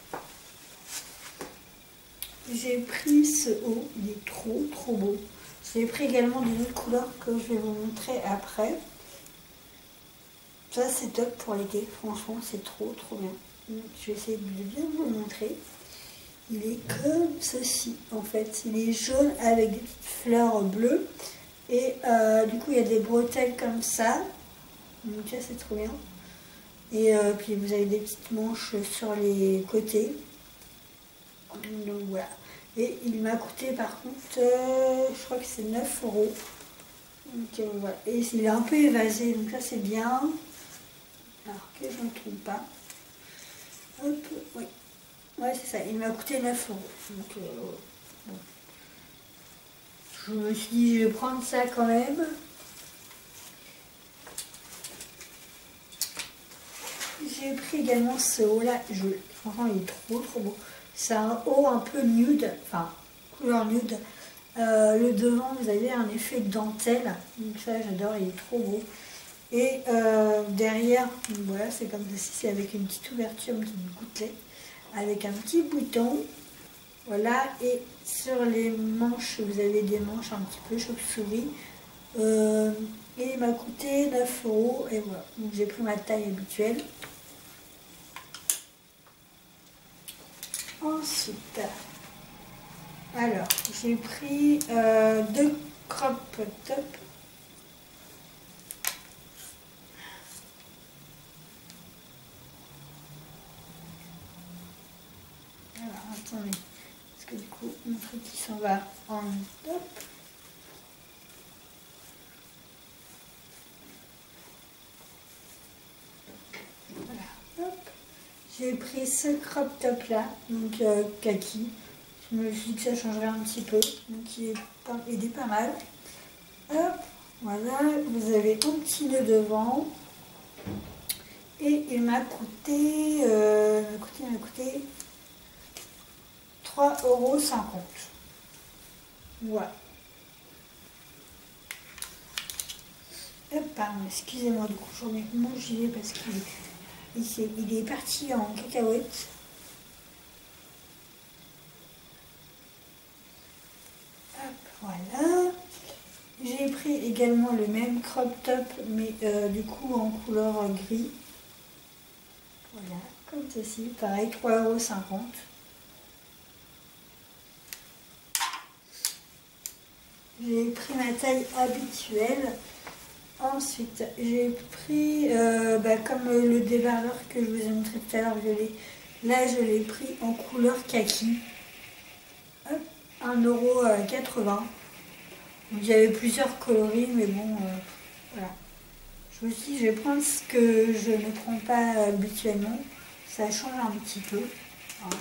J'ai pris ce haut, il est trop trop beau. J'ai pris également d'une autre couleur que je vais vous montrer après. Ça c'est top pour l'été, franchement c'est trop trop bien. Donc, je vais essayer de bien vous le montrer. Il est comme ceci en fait, il est jaune avec des petites fleurs bleues. Et euh, du coup il y a des bretelles comme ça. Donc ça c'est trop bien. Et euh, puis vous avez des petites manches sur les côtés. Donc voilà. Et il m'a coûté par contre, euh, je crois que c'est neuf euros. Donc euh, voilà. Et il est un peu évasé, donc ça c'est bien. Alors que je ne me trompe pas. Hop, oui. Ouais, c'est ça. Il m'a coûté neuf euros. Donc euh, bon. Je me suis dit, je vais prendre ça quand même. J'ai pris également ce haut là. Je, franchement, il est trop trop beau. C'est un haut un peu nude, enfin couleur nude. Euh, le devant, vous avez un effet de dentelle. Donc ça, j'adore, il est trop beau. Et euh, derrière, voilà, c'est comme ceci, c'est avec une petite ouverture, une petite gouttelette, avec un petit bouton. Voilà, et sur les manches, vous avez des manches un petit peu chauve-souris. Euh, Et il m'a coûté neuf euros. Et voilà, donc j'ai pris ma taille habituelle. Ensuite, alors j'ai pris euh, deux crop top. Alors attendez, parce que du coup mon truc il s'en va en top. Voilà, hop. J'ai pris ce crop top là, donc euh, kaki. Je me suis dit que ça changerait un petit peu, donc il est pas, il est pas mal. Hop, voilà, vous avez un petit nœud devant. Et il m'a coûté, euh, il m'a coûté, il m'a coûté trois euros cinquante. Voilà. Hop, pardon, excusez-moi, du coup j'en ai mangé parce qu'il il, il est parti en cacahuète. Hop, voilà. J'ai pris également le même crop top, mais euh, du coup en couleur euh, gris. Voilà, comme ceci, pareil, trois euros cinquante. J'ai pris ma taille habituelle. Ensuite, j'ai pris, euh, bah, comme le débardeur que je vous ai montré tout à l'heure, violet. Là, je l'ai pris en couleur kaki. Hop, un euro quatre-vingts. Donc, il y avait plusieurs coloris, mais bon, euh, voilà. Je me suis dit, je vais prendre ce que je ne prends pas habituellement. Ça change un petit peu. Voilà.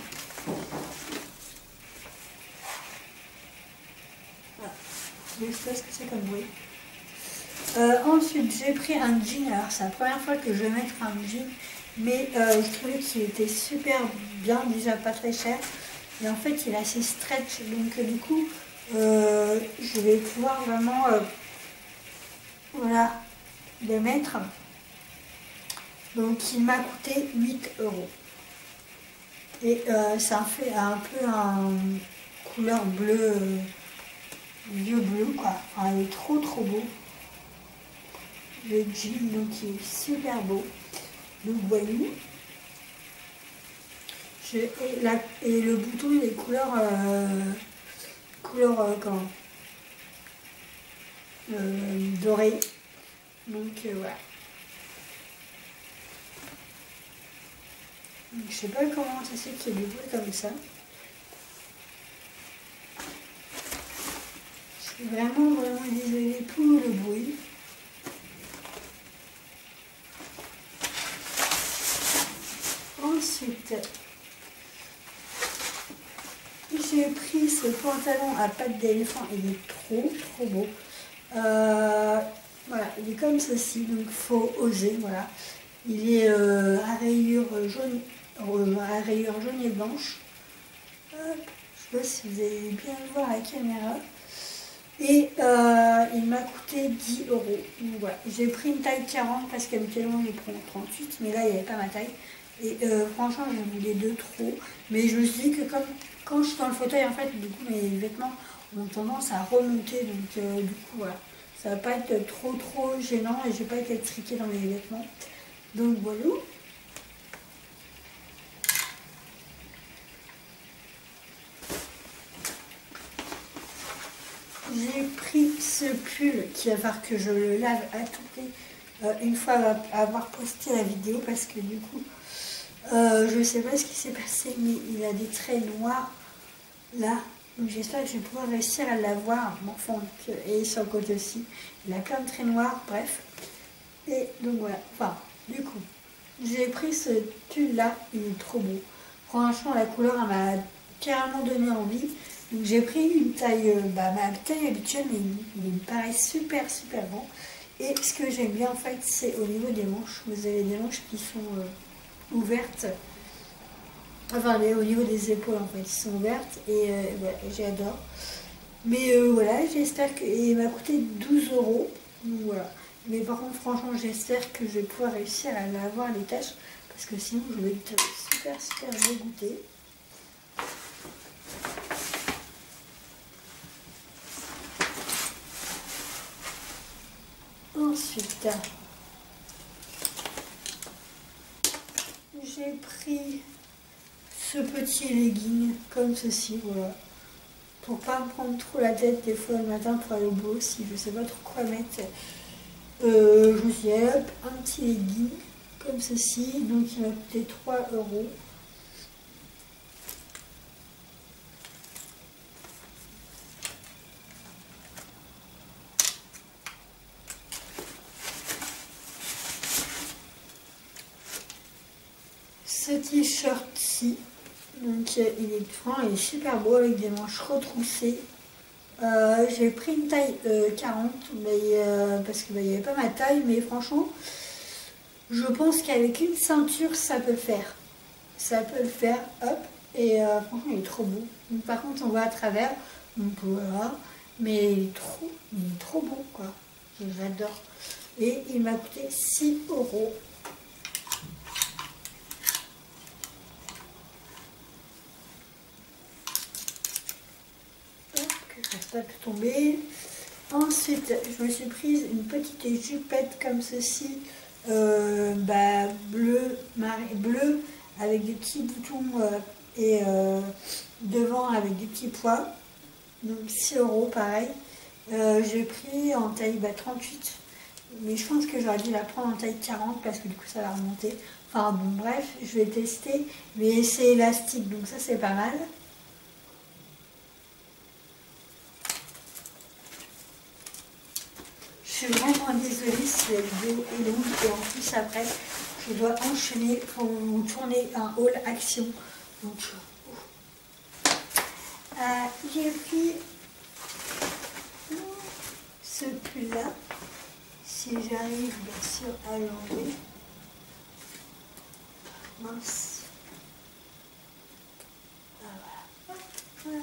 Voilà. Je sais ce que c'est comme bruit. Euh, ensuite, j'ai pris un jean. Alors, c'est la première fois que je vais mettre un jean, mais euh, je trouvais qu'il était super bien, déjà pas très cher. Et en fait, il est assez stretch, donc euh, du coup, euh, je vais pouvoir vraiment, euh, voilà, le mettre. Donc, il m'a coûté huit euros. Et euh, ça fait un peu un couleur bleu, euh, vieux bleu, quoi. Enfin, il est trop trop beau. Le jean, donc il est super beau. Donc voilà. Je, et, la, et le bouton il est couleur euh, couleur euh, comment euh, doré. Donc euh, voilà. Donc, je sais pas comment ça se fait qu'il y a du bruit comme ça. Je suis vraiment vraiment désolée pour le bruit. Ensuite, j'ai pris ce pantalon à pattes d'éléphant, il est trop trop beau. Euh, voilà, il est comme ceci, donc faut oser, voilà. Il est euh, à rayures jaune, euh, à rayures jaune et blanche. Hop, je sais pas si vous allez bien le voir à la caméra. Et euh, il m'a coûté dix euros. Donc voilà, j'ai pris une taille quarante parce qu'habituellement je prends trente-huit, mais là il n'y avait pas ma taille. Et euh, franchement, je voulais deux trop. Mais je me suis dit que comme quand je suis dans le fauteuil, en fait, du coup, mes vêtements ont tendance à remonter. Donc, euh, du coup, voilà. Ça va pas être trop, trop gênant et je vais pas être étriquée dans mes vêtements. Donc, voilà. J'ai pris ce pull qui va falloir que je le lave à tout prix euh, une fois avoir posté la vidéo parce que du coup, Euh, je ne sais pas ce qui s'est passé, mais il a des traits noirs là. Donc j'espère que je vais pouvoir réussir à l'avoir. Enfin, et sur le côté aussi. Il a plein de traits noirs, bref. Et donc voilà. Enfin, du coup, j'ai pris ce tulle là. Il est trop beau. Franchement, la couleur m'a carrément donné envie. Donc j'ai pris une taille, euh, bah, ma taille habituelle, mais il, il me paraît super, super bon. Et ce que j'aime bien en fait, c'est au niveau des manches. Vous avez des manches qui sont... Euh, ouvertes, enfin les, au niveau des épaules en fait, ils sont ouvertes et euh, voilà, j'adore. Mais euh, voilà, j'espère que il m'a coûté douze euros. Donc voilà. Mais par contre, franchement, j'espère que je vais pouvoir réussir à l'avoir les taches parce que sinon je vais être super super dégoûtée. Ensuite, j'ai pris ce petit legging comme ceci, voilà. Pour pas me prendre trop la tête des fois le matin pour aller au boulot, si je sais pas trop quoi mettre. Euh, je me suis dit, hop, un petit legging comme ceci, donc il m'a coûté trois euros. Ce t-shirt-ci, donc il est, enfin, il est super beau avec des manches retroussées. Euh, j'ai pris une taille euh, quarante, mais, euh, parce qu'il bah, n'y avait pas ma taille, mais franchement, je pense qu'avec une ceinture, ça peut le faire. Ça peut le faire, hop, et euh, franchement, il est trop beau. Donc, par contre, on voit à travers, donc voilà, mais il est trop, il est trop beau, quoi. J'adore. Et il m'a coûté six euros. Pas tout tomber. Ensuite, je me suis prise une petite jupette comme ceci, euh, bah, bleu, marée, bleu, avec des petits boutons euh, et euh, devant avec des petits pois. Donc six euros pareil. Euh, J'ai pris en taille bah, trente-huit, mais je pense que j'aurais dû la prendre en taille quarante parce que du coup ça va remonter. Enfin bon, bref, je vais tester, mais c'est élastique donc ça c'est pas mal. Je suis vraiment désolée si la vidéo est longue et en plus après je dois enchaîner pour vous tourner un haul action. Donc euh, j'ai pris ce pull là, si j'arrive bien sûr à l'enlever. Mince. Ah, voilà. Voilà.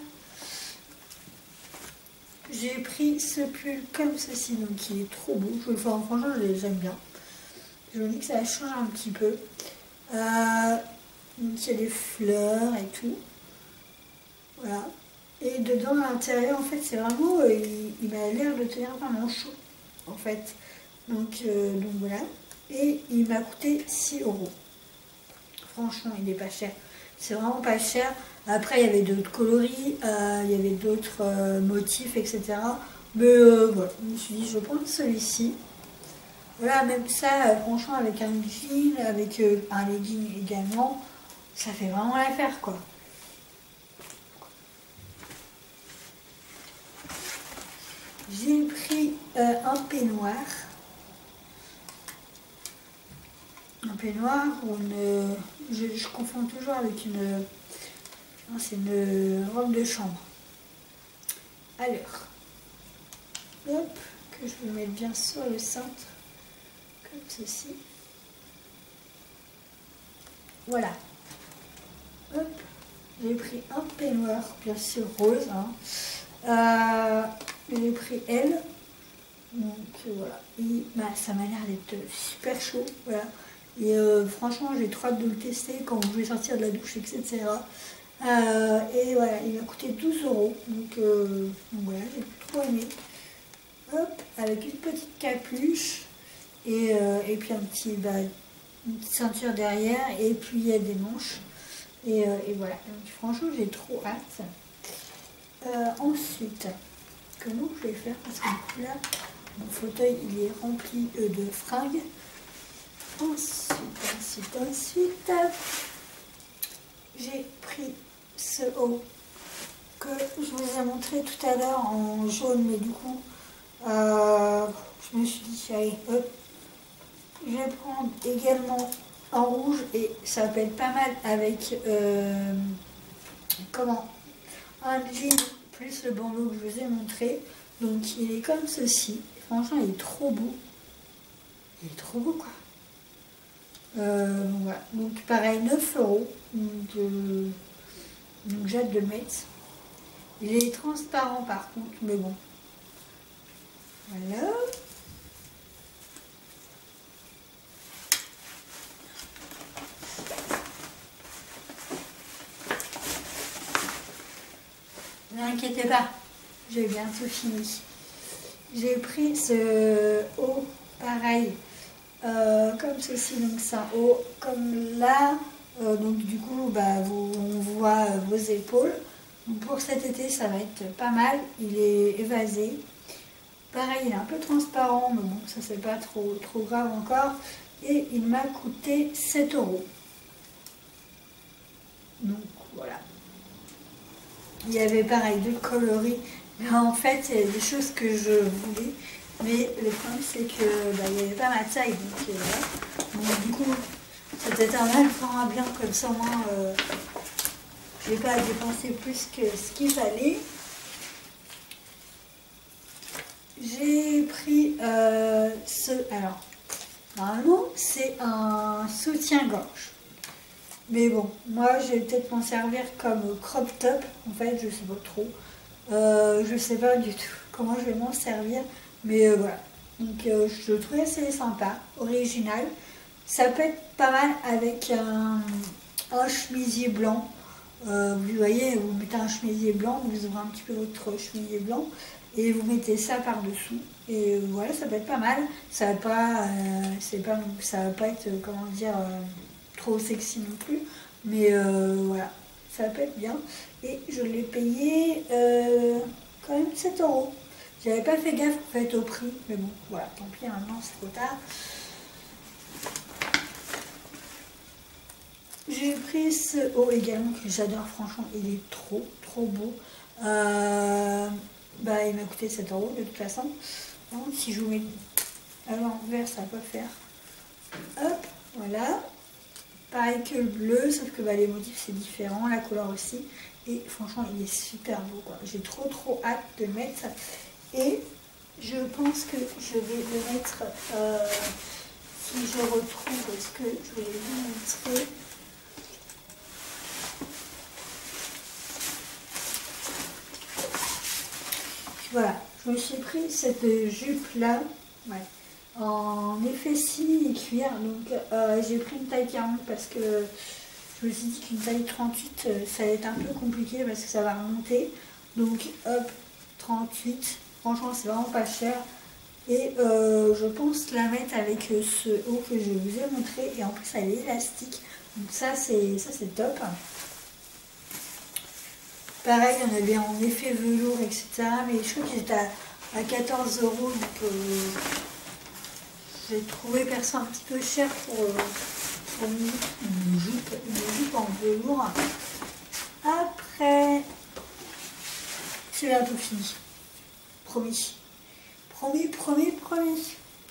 J'ai pris ce pull comme ceci, donc il est trop beau. Je, enfin, franchement, j'aime bien. Je me dis que ça change un petit peu. Euh, donc il y a des fleurs et tout. Voilà. Et dedans, à l'intérieur, en fait, c'est vraiment... Euh, il, il m'a l'air de tenir vraiment chaud, en fait. Donc, euh, donc voilà. Et il m'a coûté six euros. Franchement, il n'est pas cher. C'est vraiment pas cher. Après, il y avait d'autres coloris, euh, il y avait d'autres euh, motifs, et cetera. Mais euh, voilà, je me suis dit, je vais prendre celui-ci. Voilà, même ça, euh, franchement, avec un jean, avec euh, un legging également, ça fait vraiment l'affaire, quoi. J'ai pris euh, un peignoir. Un peignoir ou une... Je, je confonds toujours avec une... C'est une robe de chambre. Alors, hop, que je vais mettre bien sur le centre, comme ceci. Voilà. Hop, j'ai pris un peignoir, bien sûr rose. Hein. Euh, j'ai pris elle. Donc voilà. Et bah, ça m'a l'air d'être super chaud. Voilà. Et euh, franchement, j'ai trop hâte de le tester quand je vais sortir de la douche, et cetera. Euh, et voilà, il m'a coûté douze euros. Donc, euh, donc voilà, j'ai trop aimé. Hop, avec une petite capuche. Et, euh, et puis un petit, bah, une petite ceinture derrière. Et puis il y a des manches. Et, euh, et voilà. Donc, franchement, j'ai trop hâte. Euh, ensuite, comment je vais faire? Parce que du coup là, mon fauteuil il est rempli euh, de fringues. Ensuite, ensuite, ensuite, j'ai pris ce haut que je vous ai montré tout à l'heure en jaune, mais du coup, euh, je me suis dit, allez, hop, je vais prendre également en rouge et ça peut être pas mal avec, euh, comment, un jean plus le bandeau que je vous ai montré. Donc il est comme ceci. Franchement, il est trop beau. Il est trop beau, quoi. Euh, voilà. Donc pareil, neuf euros. Donc, euh, donc j'ai hâte de le mettre. Il est transparent par contre, mais bon. Voilà. Ne vous inquiétez pas, j'ai bientôt fini. J'ai pris ce haut pareil, euh, comme ceci, donc c'est un haut, comme là, euh, donc du coup, bah, vous, on voit vos épaules. Donc pour cet été, ça va être pas mal, il est évasé. Pareil, il est un peu transparent, mais bon, ça c'est pas trop, trop grave encore. Et il m'a coûté sept euros. Donc voilà. Il y avait pareil deux coloris. Mais en fait, il y a des choses que je voulais. Mais le problème, c'est que bah, il n'y avait pas ma taille. Donc, euh, voilà. Donc du coup, c'était un mal pour un bien, comme ça, moi, euh, je n'ai pas à dépenser plus que ce qu'il fallait. J'ai pris euh, ce. Alors, normalement, c'est un soutien-gorge. Mais bon, moi, je vais peut-être m'en servir comme crop top. En fait, je sais pas trop. Euh, je sais pas du tout comment je vais m'en servir. Mais euh, voilà. Donc, euh, je le trouvais assez sympa, original. Ça peut être pas mal avec un, un chemisier blanc. Euh, vous voyez, vous mettez un chemisier blanc, vous ouvrez un petit peu votre chemisier blanc et vous mettez ça par-dessous. Et euh, voilà, ça peut être pas mal. Ça va pas, euh, c'est pas, ça va pas être, comment dire, euh, trop sexy non plus. Mais euh, voilà, ça peut être bien. Et je l'ai payé euh, quand même sept euros. J'avais pas fait gaffe en fait au prix, mais bon, voilà, tant pis, maintenant c'est trop tard. J'ai pris ce haut également que j'adore, franchement, il est trop, trop beau. Euh, bah, il m'a coûté sept euros de toute façon. Donc, si je vous mets à l'envers, ça va pas faire. Hop, voilà. Pareil que le bleu, sauf que bah, les motifs c'est différent, la couleur aussi. Et franchement, il est super beau, quoi. J'ai trop, trop hâte de le mettre. Et je pense que je vais le mettre, euh, si je retrouve ce que je voulais vous montrer. Voilà, je me suis pris cette jupe-là, ouais, en effet simili cuir. Donc euh, j'ai pris une taille quarante parce que je me suis dit qu'une taille trente-huit, ça allait être un peu compliqué parce que ça va remonter. Donc hop, trente-huit, franchement c'est vraiment pas cher. Et euh, je pense la mettre avec ce haut que je vous ai montré. Et en plus elle est élastique, donc ça c'est ça c'est top. Pareil, il y en avait en effet velours, et cetera. Mais je crois qu'il était à, à quatorze euros. Donc euh, j'ai trouvé perso un petit peu cher pour, euh, pour une, une, jupe, une jupe en velours. Après, c'est bientôt fini. Promis. Promis, promis, promis.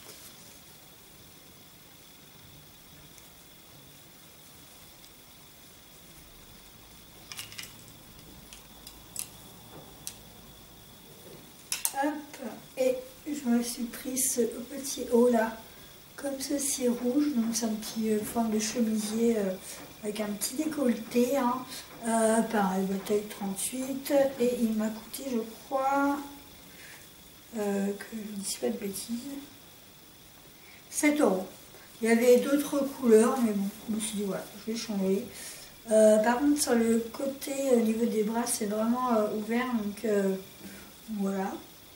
Hop, et je me suis pris ce petit haut là, comme ceci rouge, donc c'est un petit euh, forme de chemisier euh, avec un petit décolleté, hein. euh, pareil, taille trente-huit, et il m'a coûté, je crois, euh, que je ne dis pas de bêtises, sept euros. Il y avait d'autres couleurs, mais bon, je me suis dit, voilà, je vais changer. Euh, par contre, sur le côté, au niveau des bras, c'est vraiment euh, ouvert, donc euh, voilà.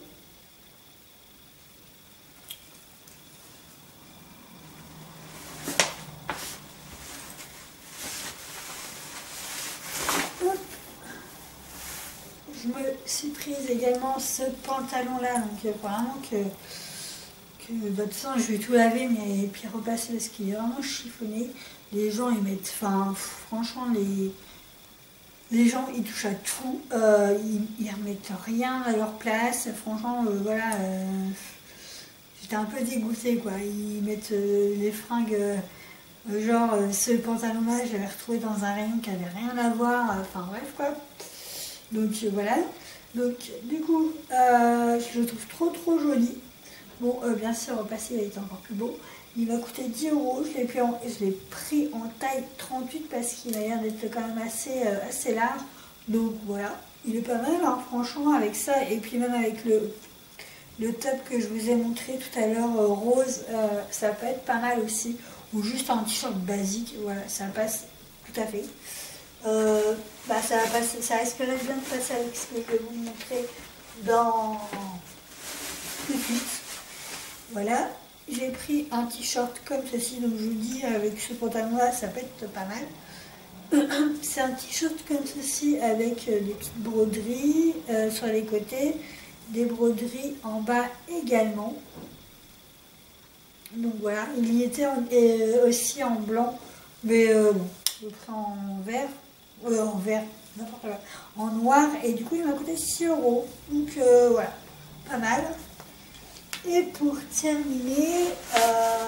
Je me suis prise également ce pantalon là, donc vraiment que, que de toute façon je vais tout laver mais puis repasser parce qu'il est vraiment chiffonné. Les gens ils mettent, enfin franchement les, les gens ils touchent à tout, euh, ils, ils remettent rien à leur place, franchement euh, voilà, euh, j'étais un peu dégoûtée quoi, ils mettent euh, les fringues, euh, genre euh, ce pantalon là je l'avais retrouvé dans un rayon qui avait rien à voir, enfin bref quoi. Donc euh, voilà, donc du coup euh, je le trouve trop trop joli. Bon euh, bien sûr au passé il a été encore plus beau. Il m'a coûté dix euros, je l'ai pris, pris en taille trente-huit parce qu'il a l'air d'être quand même assez, euh, assez large. Donc voilà, il est pas mal hein, franchement avec ça et puis même avec le, le top que je vous ai montré tout à l'heure euh, rose, euh, ça peut être pas mal aussi. Ou juste un t-shirt basique, voilà, ça passe tout à fait. Euh, bah ça, va passer, ça risquerait bien de passer avec ce que je vais vous montrer dans tout de suite. Voilà. j'ai pris un t-shirt comme ceci, donc je vous dis avec ce pantalon là ça peut être pas mal. C'est un t-shirt comme ceci avec des petites broderies euh, sur les côtés, des broderies en bas également. Donc voilà, il y était en, euh, aussi en blanc, mais euh, bon, je l'ai pris en vert, euh, en vert, n'importe quoi, en noir, et du coup il m'a coûté six euros. Donc euh, voilà, pas mal. Et pour terminer, euh,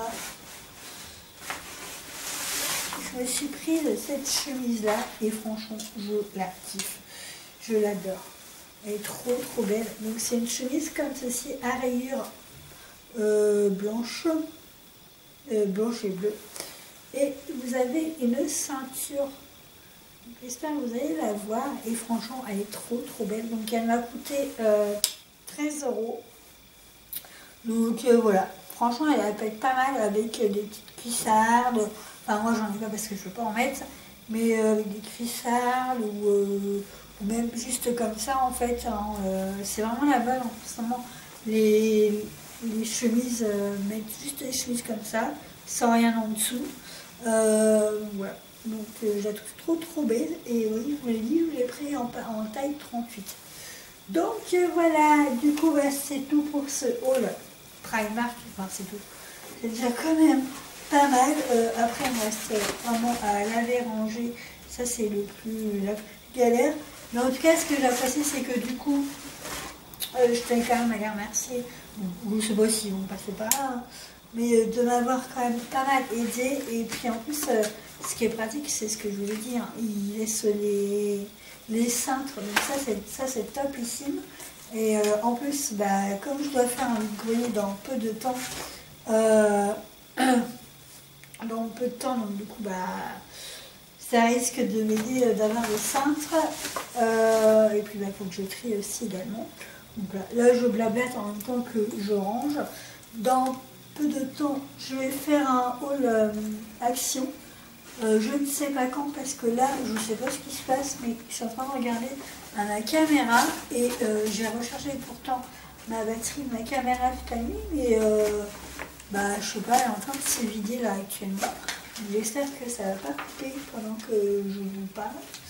je me suis prise cette chemise-là, et franchement, je la kiffe, je l'adore. Elle est trop trop belle. Donc c'est une chemise comme ceci, à rayures euh, blanches, euh, blanche et bleue. Et vous avez une ceinture. J'espère que vous allez la voir. Et franchement, elle est trop trop belle. Donc elle m'a coûté euh, treize euros. Donc euh, voilà. Franchement, elle peut être pas mal avec euh, des petites cuissardes. Enfin, moi, j'en ai pas parce que je ne peux pas en mettre. Mais euh, avec des cuissardes ou, euh, ou même juste comme ça, en fait. Hein, euh, c'est vraiment la mode en ce moment. Les, les chemises, euh, mettre juste des chemises comme ça, sans rien en dessous. Euh, voilà. Donc euh, je la trouve trop trop belle. Et oui, je vous l'ai dit, je l'ai pris en, en taille trente-huit. Donc euh, voilà, du coup bah, c'est tout pour ce haul Primark. Enfin c'est tout. C'est déjà quand même pas mal. Euh, après il me reste vraiment à laver, ranger. Ça c'est le plus la plus galère. Mais en tout cas ce que j'apprécie c'est que du coup euh, je tenais quand même à les remercier. Bon, je sais pas s'ils vont passer par là. Hein. Mais de m'avoir quand même pas mal aidé. Et puis en plus, euh, ce qui est pratique, c'est ce que je voulais dire. Ils laissent les, les cintres. Donc ça, c'est ça c'est topissime. Et euh, en plus, bah, comme je dois faire un grenier dans peu de temps, euh, dans peu de temps, donc du coup, bah, ça risque de m'aider d'avoir le cintre. Euh, et puis, il bah, faut que je trie aussi également. Donc là, là, je blablate en même temps que je range. Dans peu de temps, je vais faire un haul euh, action. Euh, je ne sais pas quand parce que là, je ne sais pas ce qui se passe, mais je suis en train de regarder à ma caméra et euh, j'ai rechargé pourtant ma batterie de ma caméra toute la nuit, mais euh, bah, je sais pas, elle est en train de se vider là actuellement. J'espère que ça ne va pas couper pendant que je vous parle.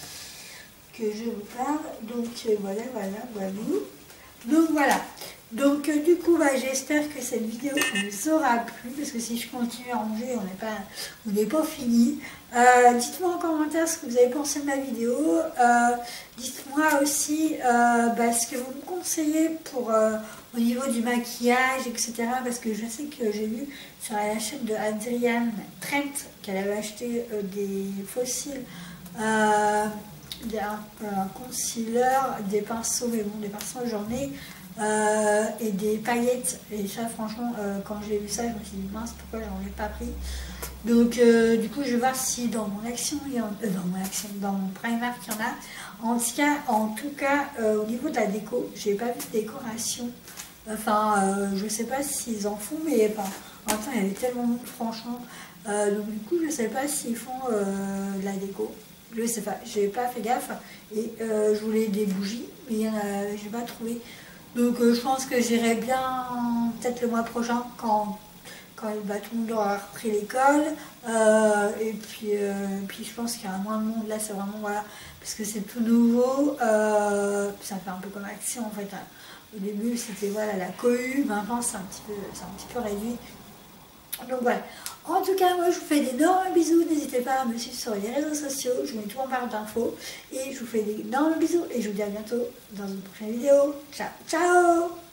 Que je vous parle. Donc euh, voilà, voilà, voilà. Donc voilà. Donc euh, du coup, bah, j'espère que cette vidéo vous aura plu, parce que si je continue à ranger, on n'est pas, on n'est pas fini. Euh, dites-moi en commentaire ce que vous avez pensé de ma vidéo. Euh, dites-moi aussi euh, bah, ce que vous me conseillez pour euh, au niveau du maquillage, et cetera. Parce que je sais que j'ai vu sur la chaîne de Adrienne Trent qu'elle avait acheté euh, des fossiles. Euh, Un, un concealer, des pinceaux, mais bon, des pinceaux j'en ai, euh, et des paillettes. Et ça, franchement, euh, quand j'ai vu ça, je me suis dit mince, pourquoi j'en ai pas pris. Donc, euh, du coup, je vais voir si dans mon action, il y en, euh, dans mon action, dans mon Primark, il y en a. En tout cas, en tout cas, euh, au niveau de la déco, j'ai pas vu de décoration. Enfin, euh, je sais pas s'ils en font, mais enfin, en même temps, il y avait tellement de franchement. Euh, donc, du coup, je sais pas s'ils font euh, de la déco. Je sais pas, j'ai pas fait gaffe et euh, je voulais des bougies, mais euh, j'ai pas trouvé. Donc euh, je pense que j'irai bien peut-être le mois prochain quand, quand bah, tout le monde aura repris l'école. Euh, et puis, euh, puis je pense qu'il y aura moins de monde là, c'est vraiment voilà, parce que c'est tout nouveau. Euh, ça fait un peu comme action en fait. Hein. Au début c'était voilà la cohue, maintenant c'est un petit peu, c'est un petit peu réduit. Donc voilà. En tout cas, moi je vous fais d'énormes bisous. N'hésitez pas à me suivre sur les réseaux sociaux. Je vous mets tout en barre d'infos. Et je vous fais d'énormes bisous. Et je vous dis à bientôt dans une prochaine vidéo. Ciao, ciao!